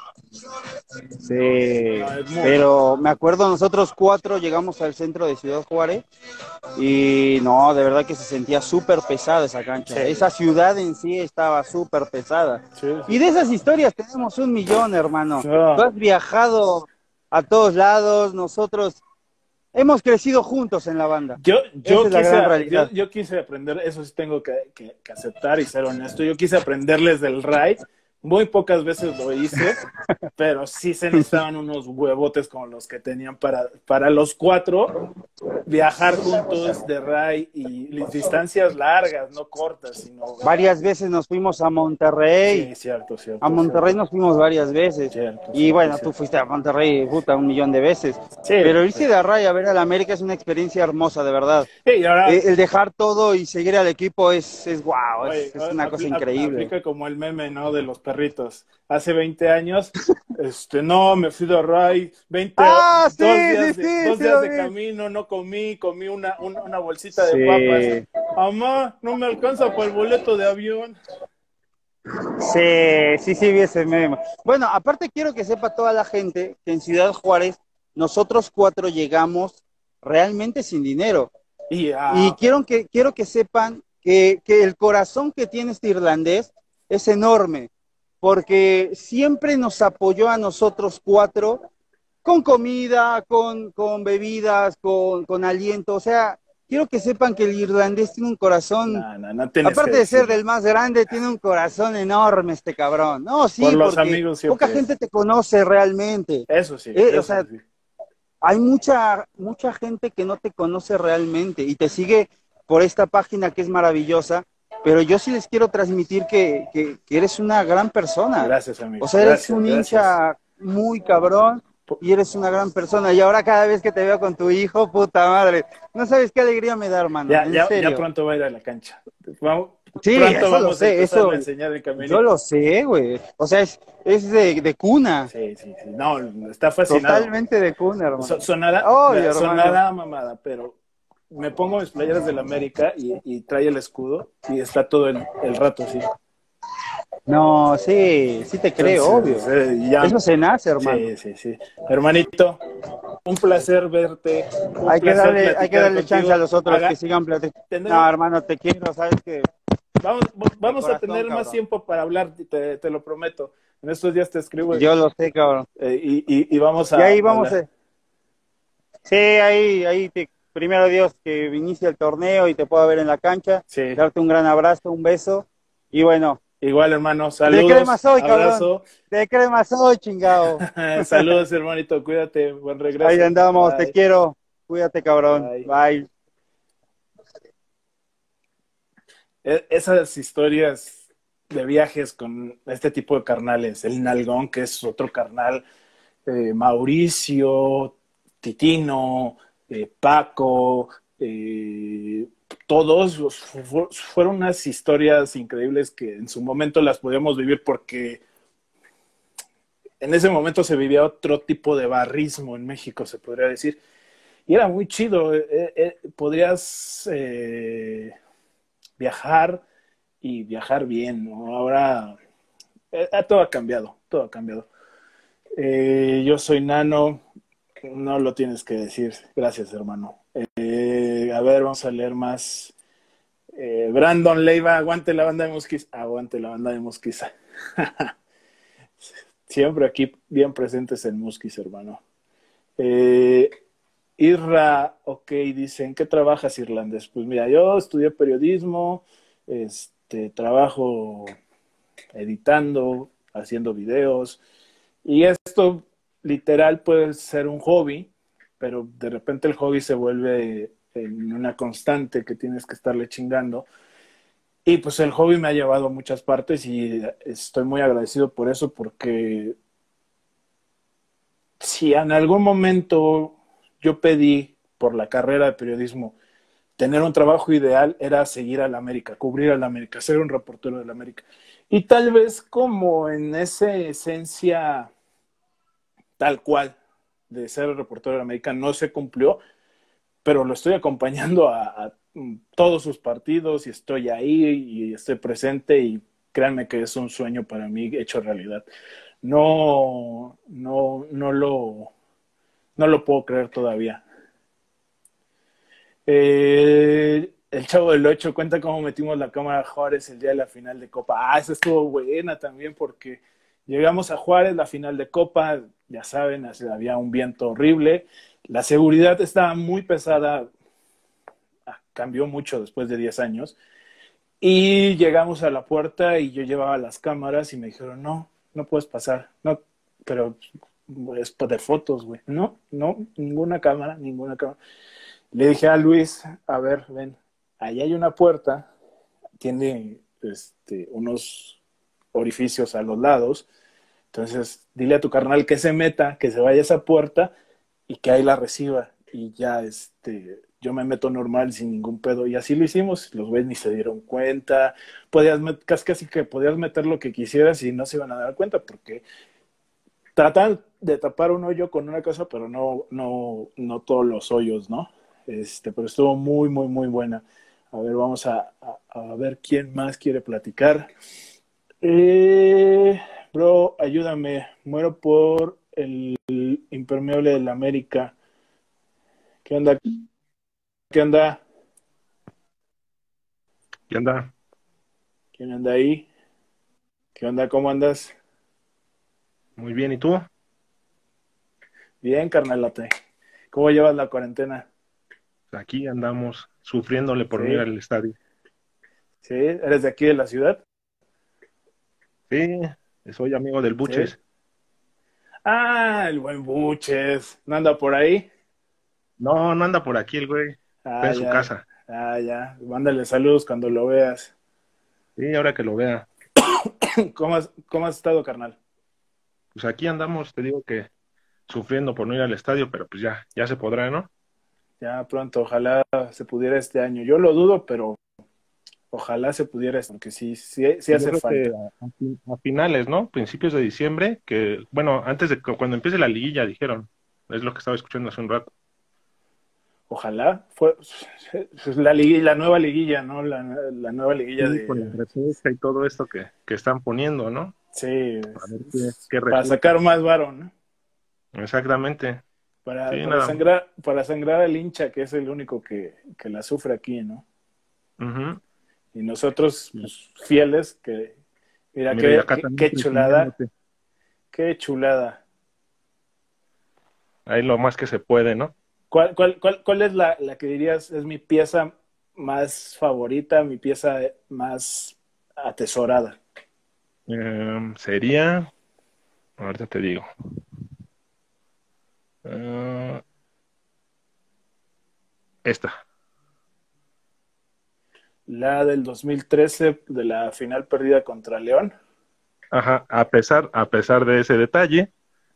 Sí, pero me acuerdo, nosotros 4 llegamos al centro de Ciudad Juárez y no, de verdad que se sentía súper pesada esa cancha. Sí. Esa ciudad en sí estaba súper pesada. Sí. Y de esas historias tenemos 1.000.000, hermano. Sí. Tú has viajado a todos lados, nosotros... Hemos crecido juntos en la banda. Yo quise aprender, eso sí tengo que aceptar y ser honesto. Yo quise aprenderles del RAI. Muy pocas veces lo hice, pero sí se necesitaban unos huevotes como los que tenían para los 4 viajar juntos de RAI y distancias largas, no cortas, sino... Varias veces nos fuimos a Monterrey. Sí, cierto. A Monterrey nos fuimos varias veces. Y bueno, tú fuiste a Monterrey, puta, 1.000.000 de veces. Sí, pero irse de RAI a ver a la América es una experiencia hermosa, de verdad. Sí, y ahora... El dejar todo y seguir al equipo es wow, es una cosa increíble. Aplica como el meme, ¿no? De los perritos. Hace 20 años, no, me fui de RAI, 2 días de camino, no comí una bolsita de papas. Mamá, no me alcanza para el boleto de avión. Sí, vi ese meme. Bueno, aparte quiero que sepa toda la gente que en Ciudad Juárez nosotros 4 llegamos realmente sin dinero. Y quiero que sepan que el corazón que tiene este irlandés es enorme, porque siempre nos apoyó a nosotros 4 con comida, con bebidas, con aliento. O sea, quiero que sepan que el irlandés tiene un corazón, aparte de ser del más grande, tiene un corazón enorme este cabrón. No, sí, porque poca gente te conoce realmente. Eso sí. O sea, sí. Hay mucha gente que no te conoce realmente y te sigue por esta página que es maravillosa, pero yo sí les quiero transmitir que eres una gran persona. Gracias, amigo. O sea, eres Gracias, un gracias. hincha muy cabrón y eres una gran persona. Y ahora cada vez que te veo con tu hijo, puta madre, no sabes qué alegría me da, hermano. En serio. Ya pronto va a ir a la cancha. Sí, Pronto eso vamos lo a sé, empezar eso a enseñar el camino. yo lo sé, güey. O sea, es de cuna. Sí, sí, sí. No, está fascinado. Totalmente de cuna, hermano. Sonará hermano. mamada, pero me pongo mis playeras del América y trae el escudo y está todo el rato así. No, sí te creo, Entonces, obvio. Eso se nace, hermano. Sí, sí, sí. Hermanito, un placer verte. Hay que darle chance a los otros que sigan platicando. Tendremos... No, hermano, te quiero, sabes que Vamos corazón, a tener más cabrón. tiempo para hablar, te lo prometo. En estos días te escribo. Yo lo sé, cabrón. Y vamos a... Y ahí vamos a... Sí, ahí primero Dios que inicie el torneo y te pueda ver en la cancha. Sí. Darte un gran abrazo, un beso. Y bueno. Igual, hermano. Saludos. De crema soy, abrazo. Cabrón. De crema soy, chingado. Saludos, hermanito. Cuídate. Buen regreso. Ahí andamos. Bye. Te quiero. Cuídate, cabrón. Bye. Esas historias de viajes con este tipo de carnales, el Nalgón, que es otro carnal, Mauricio, Titino, Paco, todos fueron unas historias increíbles que en su momento las podíamos vivir porque en ese momento se vivía otro tipo de barrismo en México, se podría decir, y era muy chido. Podrías viajar y viajar bien, ¿no? Ahora todo ha cambiado, todo ha cambiado. Yo soy Nano, no lo tienes que decir, gracias, hermano. A ver, vamos a leer más. Brandon Leiva, aguante la banda de Musquiza. Aguante la banda de Musquiza. Siempre aquí bien presentes en Musquiza, hermano. Irra, ok, dicen, ¿qué trabajas, irlandés? Pues mira, yo estudié periodismo, trabajo editando, haciendo videos, y esto literal puede ser un hobby, pero de repente el hobby se vuelve en una constante que tienes que estarle chingando. Y pues el hobby me ha llevado a muchas partes y estoy muy agradecido por eso, porque si en algún momento yo pedí por la carrera de periodismo tener un trabajo ideal, era seguir a la América, cubrir a la América, ser un reportero de la América. Y tal vez como en esa esencia tal cual de ser el reportero de la América no se cumplió, pero lo estoy acompañando a todos sus partidos y estoy ahí y estoy presente y créanme que es un sueño para mí hecho realidad. No lo puedo creer todavía. El Chavo del Ocho cuenta cómo metimos la cámara a Juárez el día de la final de Copa. Esa estuvo buena también porque llegamos a Juárez, la final de Copa, ya saben, había un viento horrible, la seguridad estaba muy pesada, cambió mucho después de 10 años, y llegamos a la puerta y yo llevaba las cámaras y me dijeron, no puedes pasar, no, pero es de fotos, güey, no, ninguna cámara. Le dije a Luis, a ver, ven, ahí hay una puerta, tiene unos orificios a los lados, entonces dile a tu carnal que se meta, que se vaya a esa puerta y que ahí la reciba, y ya yo me meto normal sin ningún pedo, y así lo hicimos. Los güeyes ni se dieron cuenta, casi que podías meter lo que quisieras y no se iban a dar cuenta, porque tratan de tapar un hoyo con una cosa, pero no todos los hoyos, ¿no? Pero estuvo muy, muy, muy buena. A ver, vamos a ver quién más quiere platicar. Bro, ayúdame. Muero por el impermeable de la América. ¿Qué onda? ¿Qué onda? ¿Qué onda? ¿Quién anda ahí? ¿Qué onda? ¿Cómo andas? Muy bien, ¿y tú? Bien, carnalote. ¿Cómo llevas la cuarentena? Aquí andamos sufriéndole por no ir al estadio. ¿Sí? ¿Eres de aquí de la ciudad? Sí, soy amigo del Buches. ¿Sí? Ah, el buen Buches. ¿No anda por ahí? No anda por aquí el güey. Está en su casa. Ah, ya. Mándale saludos cuando lo veas. Sí, ahora que lo vea. ¿Cómo has estado, carnal? Pues aquí andamos, te digo que sufriendo por no ir al estadio, pero pues ya se podrá, ¿no? Ya pronto, ojalá se pudiera este año. Yo lo dudo, pero ojalá se pudiera, porque sí Yo hace creo que falta. a finales, ¿no? Principios de diciembre, que, bueno, antes de cuando empiece la liguilla, dijeron. Es lo que estaba escuchando hace un rato. Ojalá. Pues, la nueva liguilla, ¿no? La nueva liguilla Sí, con la de... repesca y todo esto que están poniendo, ¿no? Sí, A ver qué para resulta. sacar más varo, ¿no? Exactamente. Para, Sí, para nada más. sangrar al hincha, que es el único que la sufre aquí, ¿no? Ujú. Y nosotros, pues, fieles, que mira, Mira, y qué, acá qué, también qué chulada, presumiéndote. qué chulada. Ahí lo más que se puede, ¿no? ¿Cuál es la que dirías es mi pieza más favorita, mi pieza más atesorada? Sería, ahorita te digo. Eh, esta. La del 2013 de la final perdida contra León. Ajá, a pesar de ese detalle,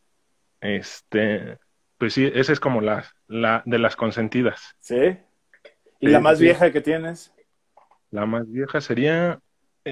pues sí, esa es como la de las consentidas. ¿Sí? ¿Y la Sí, sí, más sí. vieja que tienes? La más vieja sería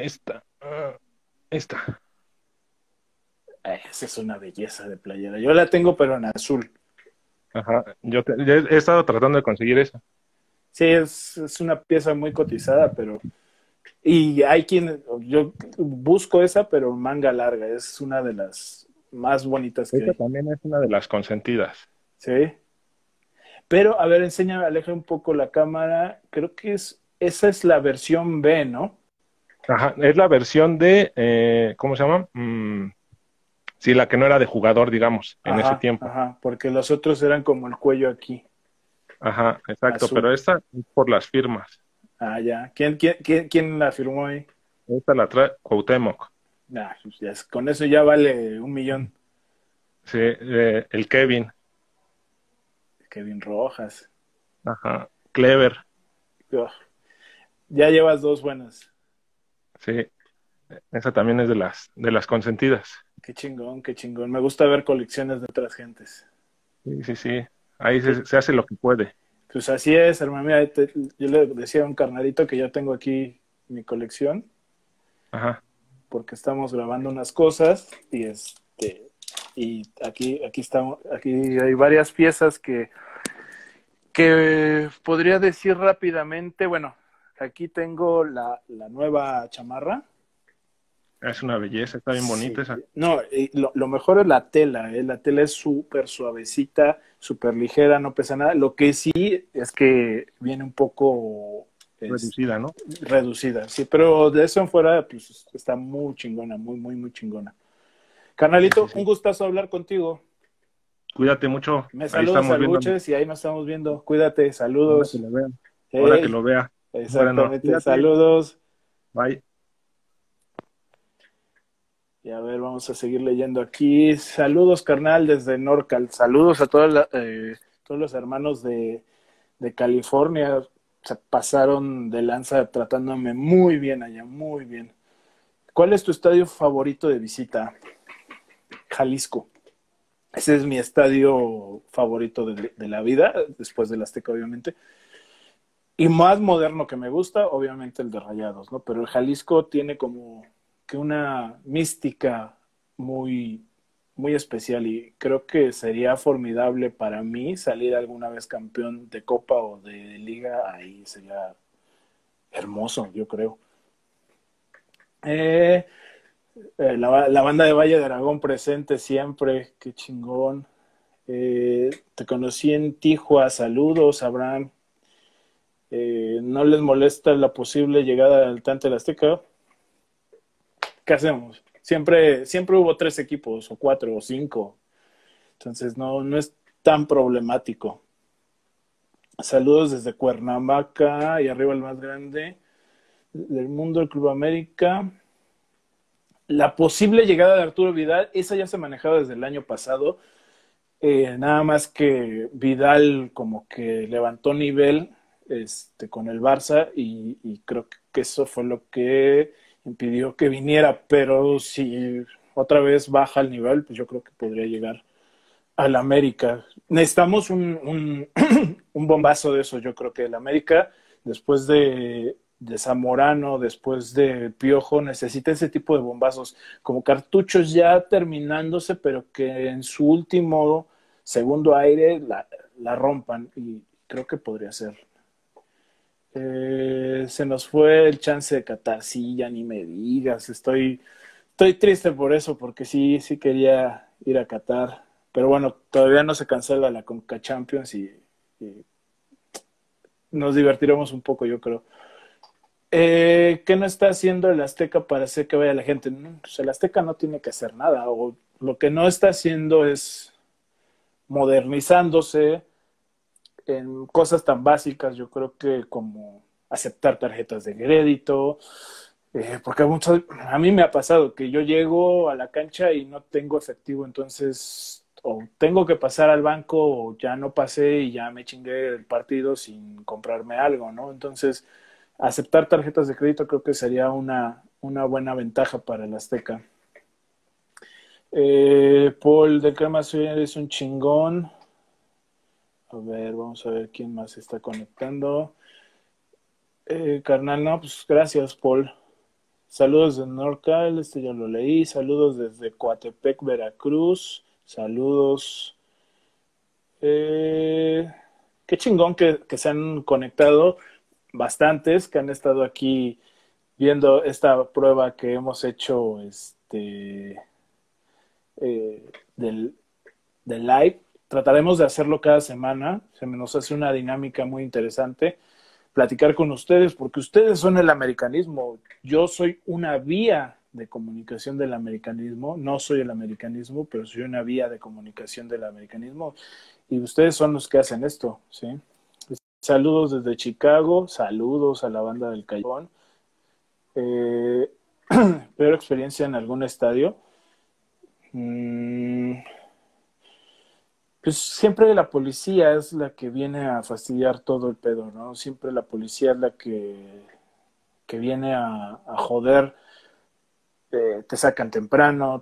esta. Esa es una belleza de playera. Yo la tengo, pero en azul. Ajá, yo he estado tratando de conseguir esa. Sí, es una pieza muy cotizada, pero... Y hay quien... Yo busco esa, pero manga larga. Es una de las más bonitas que Esta hay. también es una de las consentidas. ¿Sí? Pero, a ver, enséñame, aleja un poco la cámara. Creo que esa es la versión B, ¿no? Ajá, es la versión de, ¿cómo se llama? Sí, la que no era de jugador, digamos, en ese Ajá, tiempo. ajá, porque los otros eran como el cuello aquí, Ajá, exacto, azul. pero esta es por las firmas. Ah, ya. ¿Quién la firmó ahí? Esta la trae Cuauhtémoc. Nah, pues con eso ya vale 1 millón. Sí, el Kevin. Kevin Rojas. Ajá, Clever. Ugh, ya llevas dos buenas. Sí, esa también es de las consentidas. Qué chingón, qué chingón. Me gusta ver colecciones de otras gentes. Sí, sí, sí. Ahí Sí, se hace lo que puede. pues así es, hermano. Mira, yo le decía a un carnalito que yo tengo aquí mi colección, Ajá. porque estamos grabando unas cosas y aquí estamos, aquí hay varias piezas que podría decir rápidamente. Bueno, aquí tengo la nueva chamarra. Es una belleza, está bien Sí, bonita esa. no, y lo mejor es la tela, ¿eh? La tela es súper suavecita, súper ligera, no pesa nada. Lo que sí es que viene un poco Reducida, ¿no? reducida, sí, pero de eso en fuera, pues está muy chingona, muy, muy, muy chingona. Sí, sí, Carnalito, un sí. gustazo hablar contigo. Cuídate mucho. Me Ahí saludas estamos al viendo. Buches y ahí nos estamos viendo. Cuídate, Ahora que saludos. lo vea. Ahora que Hey, lo vea. Bueno, exactamente, cuídate. saludos. Bye. Y a ver, vamos a seguir leyendo aquí. Saludos, carnal, desde Norcal. Saludos a todos los hermanos de California. Se pasaron de lanza tratándome muy bien allá, muy bien. ¿Cuál es tu estadio favorito de visita? Jalisco. Ese es mi estadio favorito de la vida, después del Azteca, obviamente. Y más moderno que me gusta, obviamente el de Rayados, ¿no? Pero el Jalisco tiene como que una mística muy, muy especial y creo que sería formidable para mí salir alguna vez campeón de Copa o de Liga, ahí sería hermoso, yo creo. Eh, la banda de Valle de Aragón presente siempre, qué chingón. Te conocí en Tijua, saludos, Abraham. ¿No les molesta la posible llegada del Tante Azteca? ¿Qué hacemos? Siempre hubo 3 equipos, o 4, o 5. Entonces no es tan problemático. Saludos desde Cuernavaca y arriba el más grande del mundo, el Club América. La posible llegada de Arturo Vidal, esa ya se manejaba desde el año pasado. Nada más que Vidal como que levantó nivel con el Barça y creo que eso fue lo que impidió que viniera, pero si otra vez baja el nivel, pues yo creo que podría llegar al América. Necesitamos un bombazo de eso, yo creo que el América, después de Zamorano, después de Piojo, necesita ese tipo de bombazos, como cartuchos ya terminándose, pero que en su último segundo aire la rompan, y creo que podría ser. Se nos fue el chance de Qatar, sí, ya ni me digas, estoy triste por eso, porque sí quería ir a Qatar, pero bueno, todavía no se cancela la Conca Champions y nos divertiremos un poco, yo creo. ¿Qué no está haciendo el Azteca para hacer que vaya la gente? No, pues el Azteca no tiene que hacer nada, o lo que no está haciendo es modernizándose en cosas tan básicas, yo creo que como aceptar tarjetas de crédito, porque a mí me ha pasado que yo llego a la cancha y no tengo efectivo, entonces o tengo que pasar al banco o ya no pasé y ya me chingué el partido sin comprarme algo, ¿no? Entonces, aceptar tarjetas de crédito creo que sería una buena ventaja para el Azteca. Paul de Crema Azul es un chingón. A ver, vamos a ver quién más se está conectando. Carnal, no, pues gracias, Paul. Saludos de Norcal, ya lo leí. Saludos desde Coatepec, Veracruz. Saludos. Qué chingón que se han conectado bastantes, que han estado aquí viendo esta prueba que hemos hecho del live. Trataremos de hacerlo cada semana. Se nos hace una dinámica muy interesante platicar con ustedes, porque ustedes son el americanismo. Yo soy una vía de comunicación del americanismo. No soy el americanismo, pero soy una vía de comunicación del americanismo. Y ustedes son los que hacen esto, ¿sí? Saludos desde Chicago. Saludos a la banda del Callejón. Peor experiencia en algún estadio. Pues siempre la policía es la que viene a fastidiar todo el pedo, ¿no? Siempre la policía es la que viene a joder. Te sacan temprano,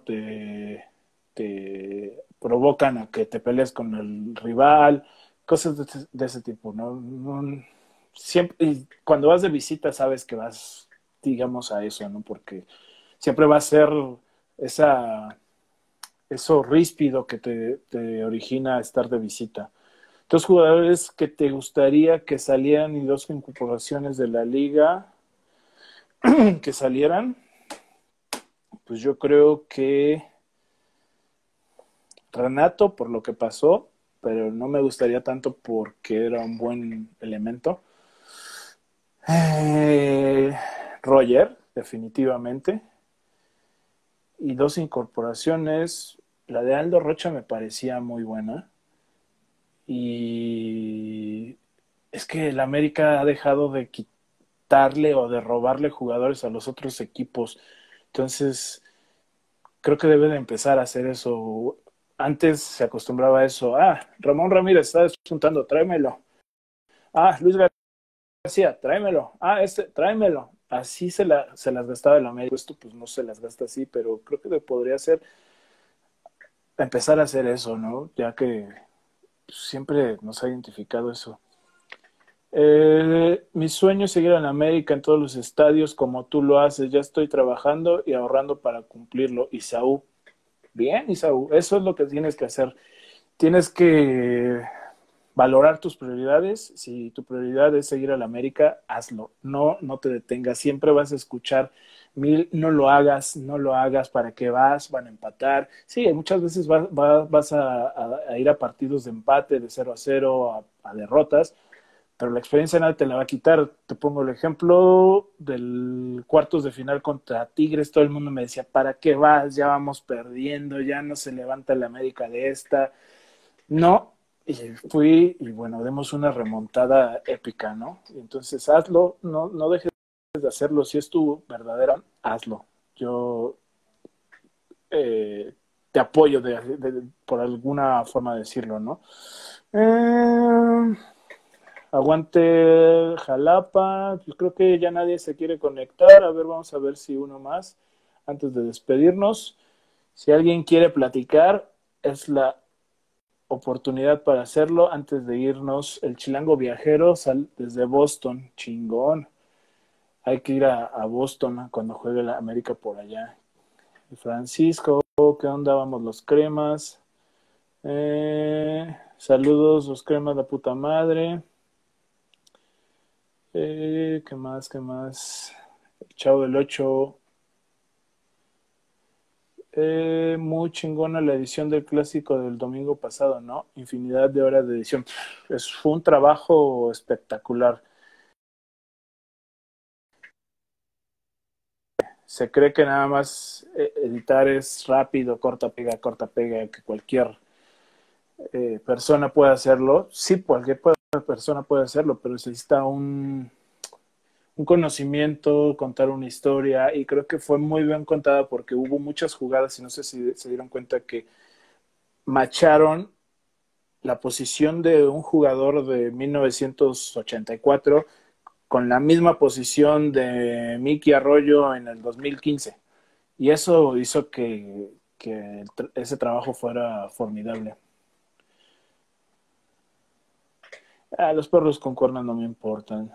te provocan a que te pelees con el rival, cosas de ese tipo, ¿no? Siempre, y cuando vas de visita sabes que vas, digamos, a eso, ¿no? Porque siempre va a ser eso ríspido que te origina estar de visita. Dos jugadores que te gustaría que salieran y dos incorporaciones de la liga que salieran, pues yo creo que Renato por lo que pasó, pero no me gustaría tanto porque era un buen elemento. Roger, definitivamente. Y dos incorporaciones. La de Aldo Rocha me parecía muy buena. Y es que el América ha dejado de quitarle o de robarle jugadores a los otros equipos. Entonces, creo que debe de empezar a hacer eso. Antes se acostumbraba a eso. Ramón Ramírez está despuntando, tráemelo. Luis García, tráemelo. Tráemelo. Así se las gastaba el América. Esto pues no se las gasta así, pero creo que podría ser empezar a hacer eso, ¿no? Ya que siempre nos ha identificado eso. Mi sueño es seguir en América en todos los estadios como tú lo haces. Ya estoy trabajando y ahorrando para cumplirlo. Isaú. Bien, Isaú. Eso es lo que tienes que hacer. Tienes que valorar tus prioridades. Si tu prioridad es seguir a la América, hazlo. No te detengas. Siempre vas a escuchar no lo hagas, ¿para qué vas? Van a empatar. Sí, muchas veces vas a ir a partidos de empate, de 0-0, a derrotas, pero la experiencia nadie te la va a quitar. Te pongo el ejemplo del cuartos de final contra Tigres. Todo el mundo me decía, ¿para qué vas? Ya vamos perdiendo, ya no se levanta la América de esta. No, y fui, y bueno, demos una remontada épica, ¿no? Y entonces hazlo, no dejes de hacerlo. Si es tu verdadera, hazlo. Yo te apoyo por alguna forma de decirlo, ¿no? Aguante Jalapa. Pues creo que ya nadie se quiere conectar. A ver, vamos a ver si uno más antes de despedirnos. Si alguien quiere platicar, es la oportunidad para hacerlo antes de irnos. El Chilango Viajero desde Boston, chingón. Hay que ir a Boston cuando juegue la América por allá. Francisco, ¿qué onda? Vamos los cremas. Saludos, los cremas, la puta madre. ¿Qué más? ¿Qué más? El Chavo del 8. Muy chingona la edición del clásico del domingo pasado, ¿no? Infinidad de horas de edición. Fue un trabajo espectacular. Se cree que nada más editar es rápido, corta, pega, que cualquier persona puede hacerlo. Sí, cualquier persona puede hacerlo, pero necesita un conocimiento, contar una historia, y creo que fue muy bien contada porque hubo muchas jugadas y no sé si se dieron cuenta que macharon la posición de un jugador de 1984 con la misma posición de Mickey Arroyo en el 2015. Y eso hizo que ese trabajo fuera formidable. Los perros con cuernos no me importan.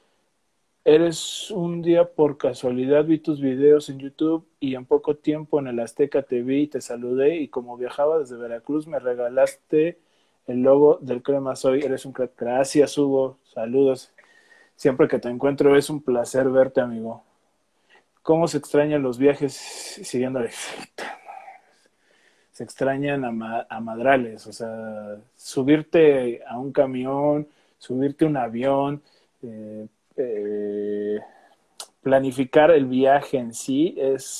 Un día por casualidad vi tus videos en YouTube y en poco tiempo en el Azteca te vi y te saludé, y como viajaba desde Veracruz me regalaste el logo del Crema Soy. Eres un crack. Gracias, Hugo. Saludos. Siempre que te encuentro es un placer verte, amigo. ¿Cómo se extrañan los viajes siguiendo? Se extrañan a madrales. O sea, subirte a un camión, subirte a un avión, planificar el viaje en sí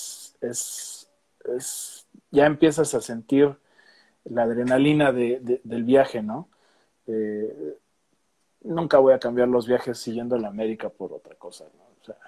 ya empiezas a sentir la adrenalina del viaje, ¿no? Nunca voy a cambiar los viajes siguiendo la América por otra cosa, ¿no? O sea,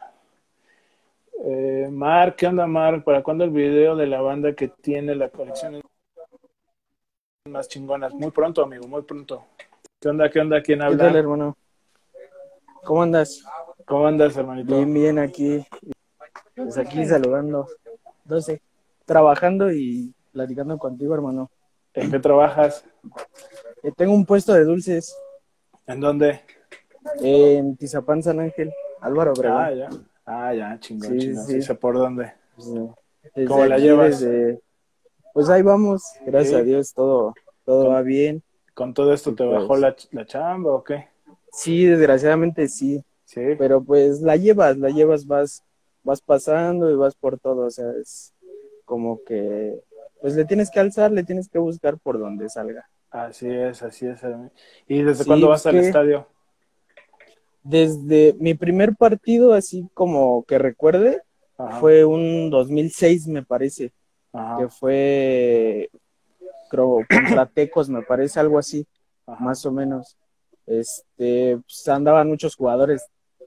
Mar, ¿qué onda, Mar? ¿Para cuándo el video de la banda que tiene la colección más chingonas? Muy pronto, amigo, muy pronto. ¿Qué onda? ¿Quién habla? ¿Qué tal, hermano? ¿Cómo andas? ¿Cómo andas, hermanito? Bien, bien, aquí. Pues aquí saludando. Entonces, trabajando y platicando contigo, hermano. ¿En qué trabajas? Tengo un puesto de dulces. ¿En dónde? En Tizapán, San Ángel, Álvaro Obregón. Ya, chingón, Sí, chingón. sí. Sí sé por dónde. Desde ¿Cómo la aquí, llevas? Pues ahí vamos, gracias Sí. a Dios, todo va bien. ¿Con todo esto Sí, te bajó pues. la chamba o qué? Sí, desgraciadamente sí. Sí. Pero pues la llevas, vas pasando y vas por todo. O sea, es como que pues le tienes que alzar, le tienes que buscar por donde salga. Así es. ¿Y desde Sí, cuándo pues vas al estadio? desde mi primer partido, así como que recuerde, Ajá. fue un 2006, me parece, Ajá. que fue, creo, contra Tecos, me parece, algo así, Ajá. más o menos. Pues andaban muchos jugadores,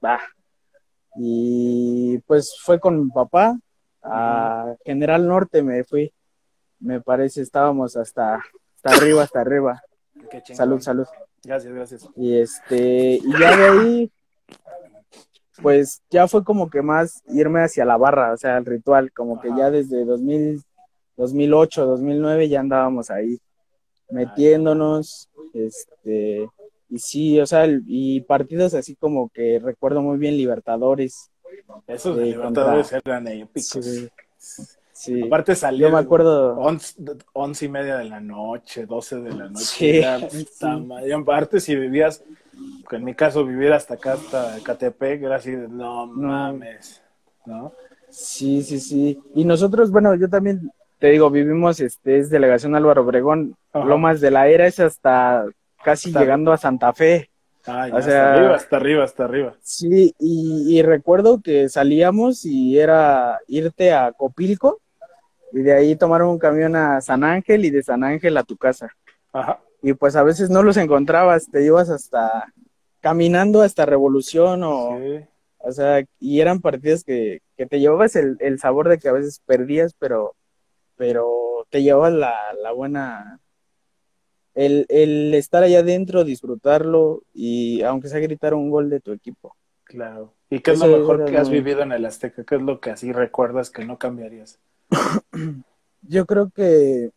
y pues fue con mi papá a General Norte, me fui, me parece, estábamos hasta arriba. Qué chingón. Salud. Gracias. Y ya de ahí, pues ya fue como que más irme hacia la barra, o sea, el ritual, como que ya desde 2008, 2009 ya andábamos ahí metiéndonos, y sí, o sea, y partidos así como que recuerdo muy bien Libertadores. Esos de Libertadores eran épicos. Sí. Aparte Yo me acuerdo 11:30 de la noche, 12 de la noche. Sí. Y aparte si vivías, en mi caso vivir hasta acá, hasta Catepec, era así de no mames, ¿no? Sí. Y nosotros, bueno, yo también te digo, vivimos, es delegación Álvaro Obregón. Ajá. Lomas de la Era es hasta casi llegando a Santa Fe. Ya, o sea, hasta arriba. Sí, y recuerdo que salíamos y era irte a Copilco y de ahí tomar un camión a San Ángel y de San Ángel a tu casa. Ajá. Y pues a veces no los encontrabas, te ibas hasta caminando hasta Revolución o sea, y eran partidos que te llevabas el sabor de que a veces perdías, pero te llevabas la buena el estar allá adentro, disfrutarlo y aunque sea gritar un gol de tu equipo. Claro. ¿Y qué es lo Eso mejor era que has muy... vivido en el Azteca? ¿Qué es lo que así recuerdas que no cambiarías? Yo creo que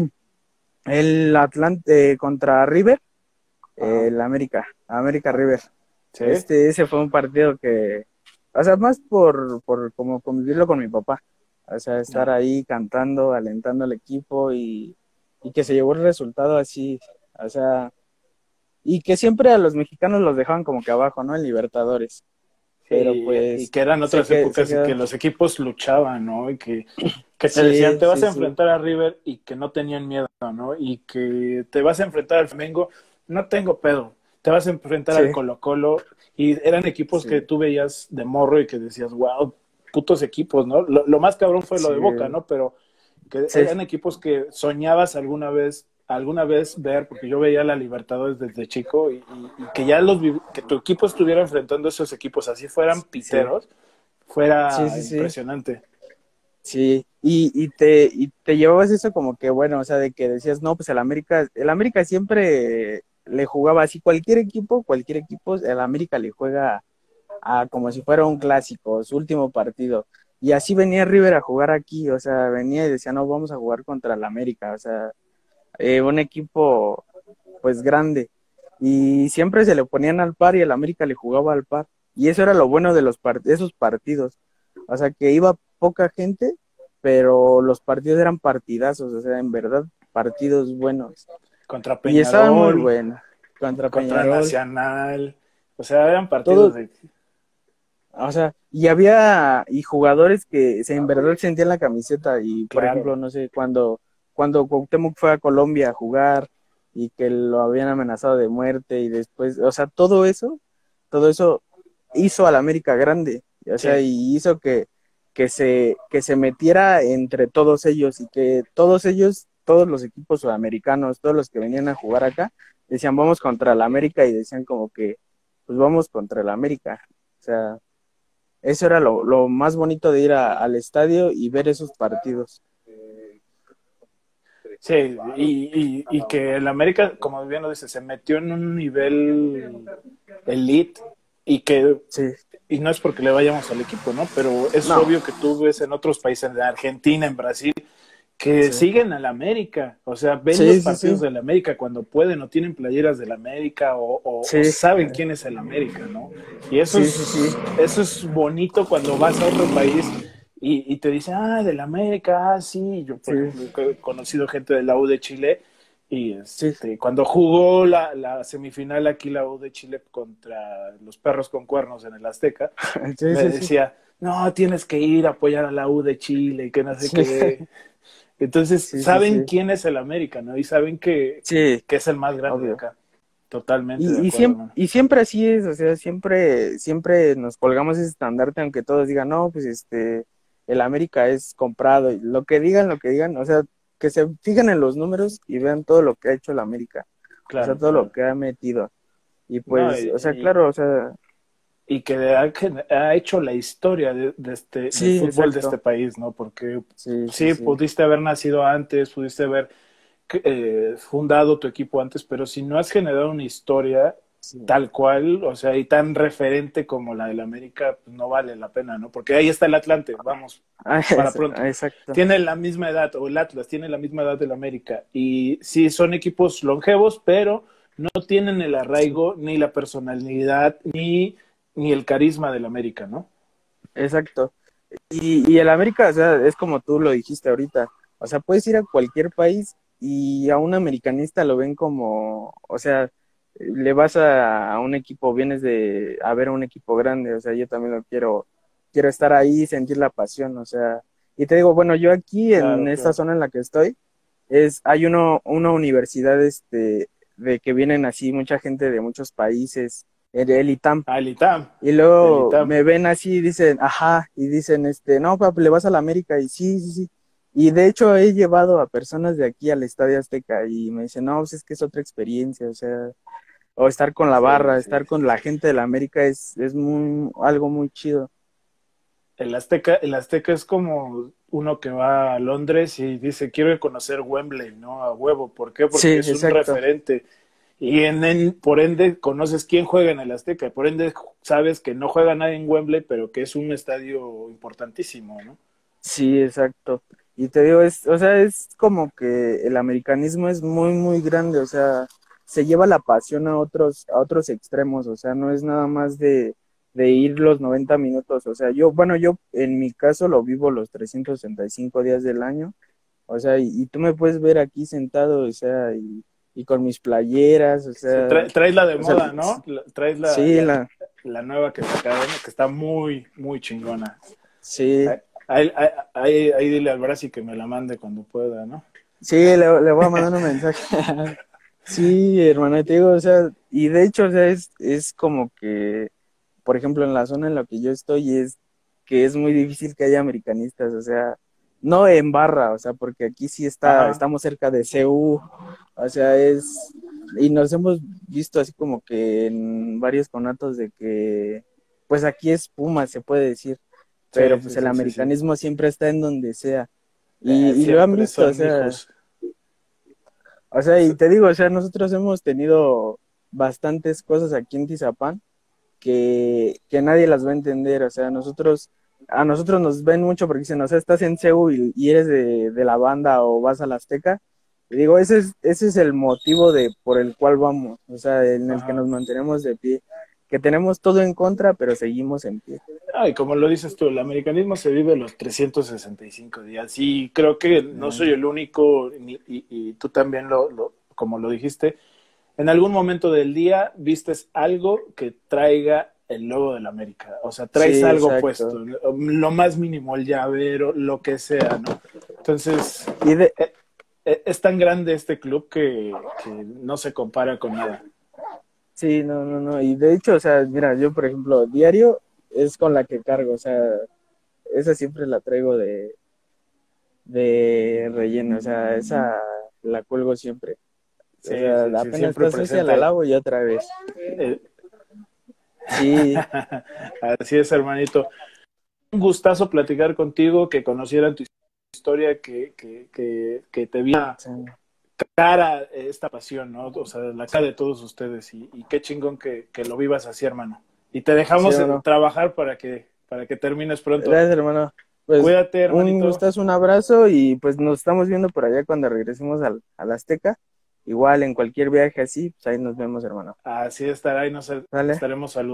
el Atlante contra River, Ajá. el América River. ¿Sí? Ese fue un partido que, o sea, más por como convivirlo con mi papá. O sea, estar Ah, ahí cantando, alentando al equipo y que se llevó el resultado así. O sea, y que siempre a los mexicanos los dejaban como que abajo, ¿no? En Libertadores. Pero sí, y pues que eran otras se épocas y que quedó. los equipos luchaban, ¿no? Y que te decían, Sí, te vas sí, a sí. enfrentar a River y que no tenían miedo, ¿no? Y que te vas a enfrentar al Flamengo, no tengo pedo. Te vas a enfrentar Sí, al Colo-Colo y eran equipos que sí, tú veías de morro y que decías, wow, putos equipos, ¿no? Lo más cabrón fue lo sí, de Boca, ¿no? Pero que sí, eran equipos que soñabas alguna vez ver, porque yo veía la Libertadores desde chico y que ya que tu equipo estuviera enfrentando esos equipos, así fueran sí, piteros, sí, fuera sí, sí. impresionante. Sí, y te llevabas eso como que, bueno, o sea, de que decías, no, pues el América siempre le jugaba así, cualquier equipo, el América le juega a como si fuera un clásico, su último partido. Y así venía River a jugar aquí, o sea, venía y decía, no, vamos a jugar contra el América, o sea, un equipo pues grande. Y siempre se le ponían al par y el América le jugaba al par. Y eso era lo bueno de esos partidos. O sea, que iba poca gente, pero los partidos eran partidazos, o sea, en verdad, partidos buenos. Contra Y estaban muy Peñarol, buenos. Contra contra Peñarol, Nacional, o sea, eran partidos todo, de... o sea, y había jugadores que en verdad sentían la camiseta y, por Claro, ejemplo, no sé, cuando Cuauhtémoc fue a Colombia a jugar y que lo habían amenazado de muerte y después, o sea, todo eso hizo al América grande, o sea, sí, y hizo que se metiera entre todos ellos y que todos ellos, todos los equipos sudamericanos, todos los que venían a jugar acá, decían, vamos contra el América y decían como que, pues vamos contra el América. O sea, eso era lo más bonito de ir al estadio y ver esos partidos. sí, y que el América, como bien lo dice, se metió en un nivel elite y que Sí, y no es porque le vayamos al equipo, ¿no? Pero es no, obvio que tú ves en otros países, en Argentina, en Brasil, que sí, siguen al América, o sea, ven los sí, sí, partidos sí, del América cuando pueden o tienen playeras del América o sí, saben quién es el América, ¿no? Y sí, sí, sí, eso es bonito cuando vas a otro país y te dicen, ah, del América, ah, sí, yo por sí, ejemplo he conocido gente de la U de Chile y sí, cuando jugó la semifinal aquí la U de Chile contra los Perros con Cuernos en el Azteca, sí, me sí, sí, decía, no, tienes que ir a apoyar a la U de Chile y que no sé sí, qué. Entonces, sí, sí, saben sí, quién es el América, ¿no? Y saben sí, que es el más grande de obvio. acá. Totalmente de acuerdo, Siempre, man. y siempre así es, o sea, siempre nos colgamos ese estandarte, aunque todos digan, no, pues el América es comprado, y lo que digan, o sea, que se fijen en los números y vean todo lo que ha hecho el América, o sea, Claro, todo lo claro. que ha metido. Y No, pues, o sea, claro, o sea, y que ha hecho la historia del sí, fútbol de este exacto, país, ¿no? Porque sí, sí, sí, sí, pudiste haber nacido antes, pudiste haber fundado tu equipo antes, pero si no has generado una historia sí. tal cual, o sea, y tan referente como la del América, pues no vale la pena, ¿no? Porque ahí está el Atlante, vamos, Ah, para pronto. exacto, Tiene la misma edad, o el Atlas tiene la misma edad del América, y sí, son equipos longevos, pero no tienen el arraigo, ni la personalidad, ni el carisma del América, ¿no? exacto. Y el América, o sea, es como tú lo dijiste ahorita. O sea, puedes ir a cualquier país y a un americanista lo ven como, o sea, le vas a un equipo, vienes a ver a un equipo grande, o sea, yo también quiero estar ahí, sentir la pasión, o sea, y te digo, bueno, yo aquí en Claro, esta claro. zona en la que estoy, hay una universidad, de que vienen así mucha gente de muchos países, el ITAM. Ah, el ITAM, Y el luego ITAM. me ven así y dicen, ajá, y dicen, no, papi, le vas a la América, y sí, sí, sí. Y de hecho he llevado a personas de aquí al Estadio Azteca y me dicen, no, pues es que es otra experiencia, o sea, o estar con la Sí, barra, sí, estar con sí, la sí. gente de la América algo muy chido. El Azteca es como uno que va a Londres y dice, quiero conocer Wembley, ¿no? A huevo. ¿Por qué? Porque Sí, es un exacto. referente. Y por ende conoces quién juega en el Azteca. Por ende sabes que no juega nadie en Wembley, pero que es un estadio importantísimo, ¿no? Sí, exacto. Y te digo, o sea, es como que el americanismo es muy, muy grande, o sea, se lleva la pasión a otros extremos, o sea, no es nada más de ir los 90 minutos, o sea, yo en mi caso lo vivo los 365 días del año, o sea, y tú me puedes ver aquí sentado, o sea, y con mis playeras, o Sí, sea, traes la de o sea, moda, ¿no? Traes sí, la nueva que sacaron, que está muy, muy chingona. sí. Ahí dile al Brasi que me la mande cuando pueda, ¿no? Sí, le voy a mandar un mensaje. Sí, hermano, te digo, o sea, y de hecho, o sea, es como que, por ejemplo, en la zona en la que yo estoy, es que es muy difícil que haya americanistas, o sea, no en barra, o sea, porque aquí sí Ajá. estamos cerca de CU, o sea, y nos hemos visto así como que en varios conatos de que, pues aquí es Puma, se puede decir, pero Sí, pues sí, el sí, sí, sí. americanismo siempre está en donde sea. Y lo han Siempre visto, son hijos. o sea, y te digo, o sea, nosotros hemos tenido bastantes cosas aquí en Tizapán que nadie las va a entender, o sea, a nosotros nos ven mucho porque dicen, o sea, estás en CEU y eres de la banda o vas a la Azteca, y digo, ese es el motivo por el cual vamos, o sea, en el que Ajá. nos mantenemos de pie, que tenemos todo en contra, pero seguimos en pie. Ah, y como lo dices tú, el americanismo se vive los 365 días y creo que no soy el único y tú también como lo dijiste, en algún momento del día vistes algo que traiga el logo de la América, o sea, traes Sí, algo exacto. puesto, lo más mínimo, el llavero, lo que sea, ¿no? Entonces, Y de, es tan grande este club que no se compara con nada. Sí, no, no, no. Y de hecho, o sea, mira, yo por ejemplo, diario es con la que cargo, o sea, esa siempre la traigo de relleno, o sea, esa la cuelgo siempre. O Sí, sea, sí, sí, apenas siempre está sucia, la presente. lavo y otra vez. Eh, Sí, Así es, hermanito. Un gustazo platicar contigo, que conocieran tu historia, que te viera sí, cara esta pasión, ¿no? O sea, la cara de todos ustedes y qué chingón que lo vivas así, hermano. Y te sí, dejamos hermano. trabajar para que termines pronto. Gracias, hermano. Pues Cuídate, un hermanito. gustazo, un abrazo y pues nos estamos viendo por allá cuando regresemos al Azteca. Igual en cualquier viaje así, pues ahí nos vemos, hermano. Así estará y nos ¿Vale? estaremos saludando.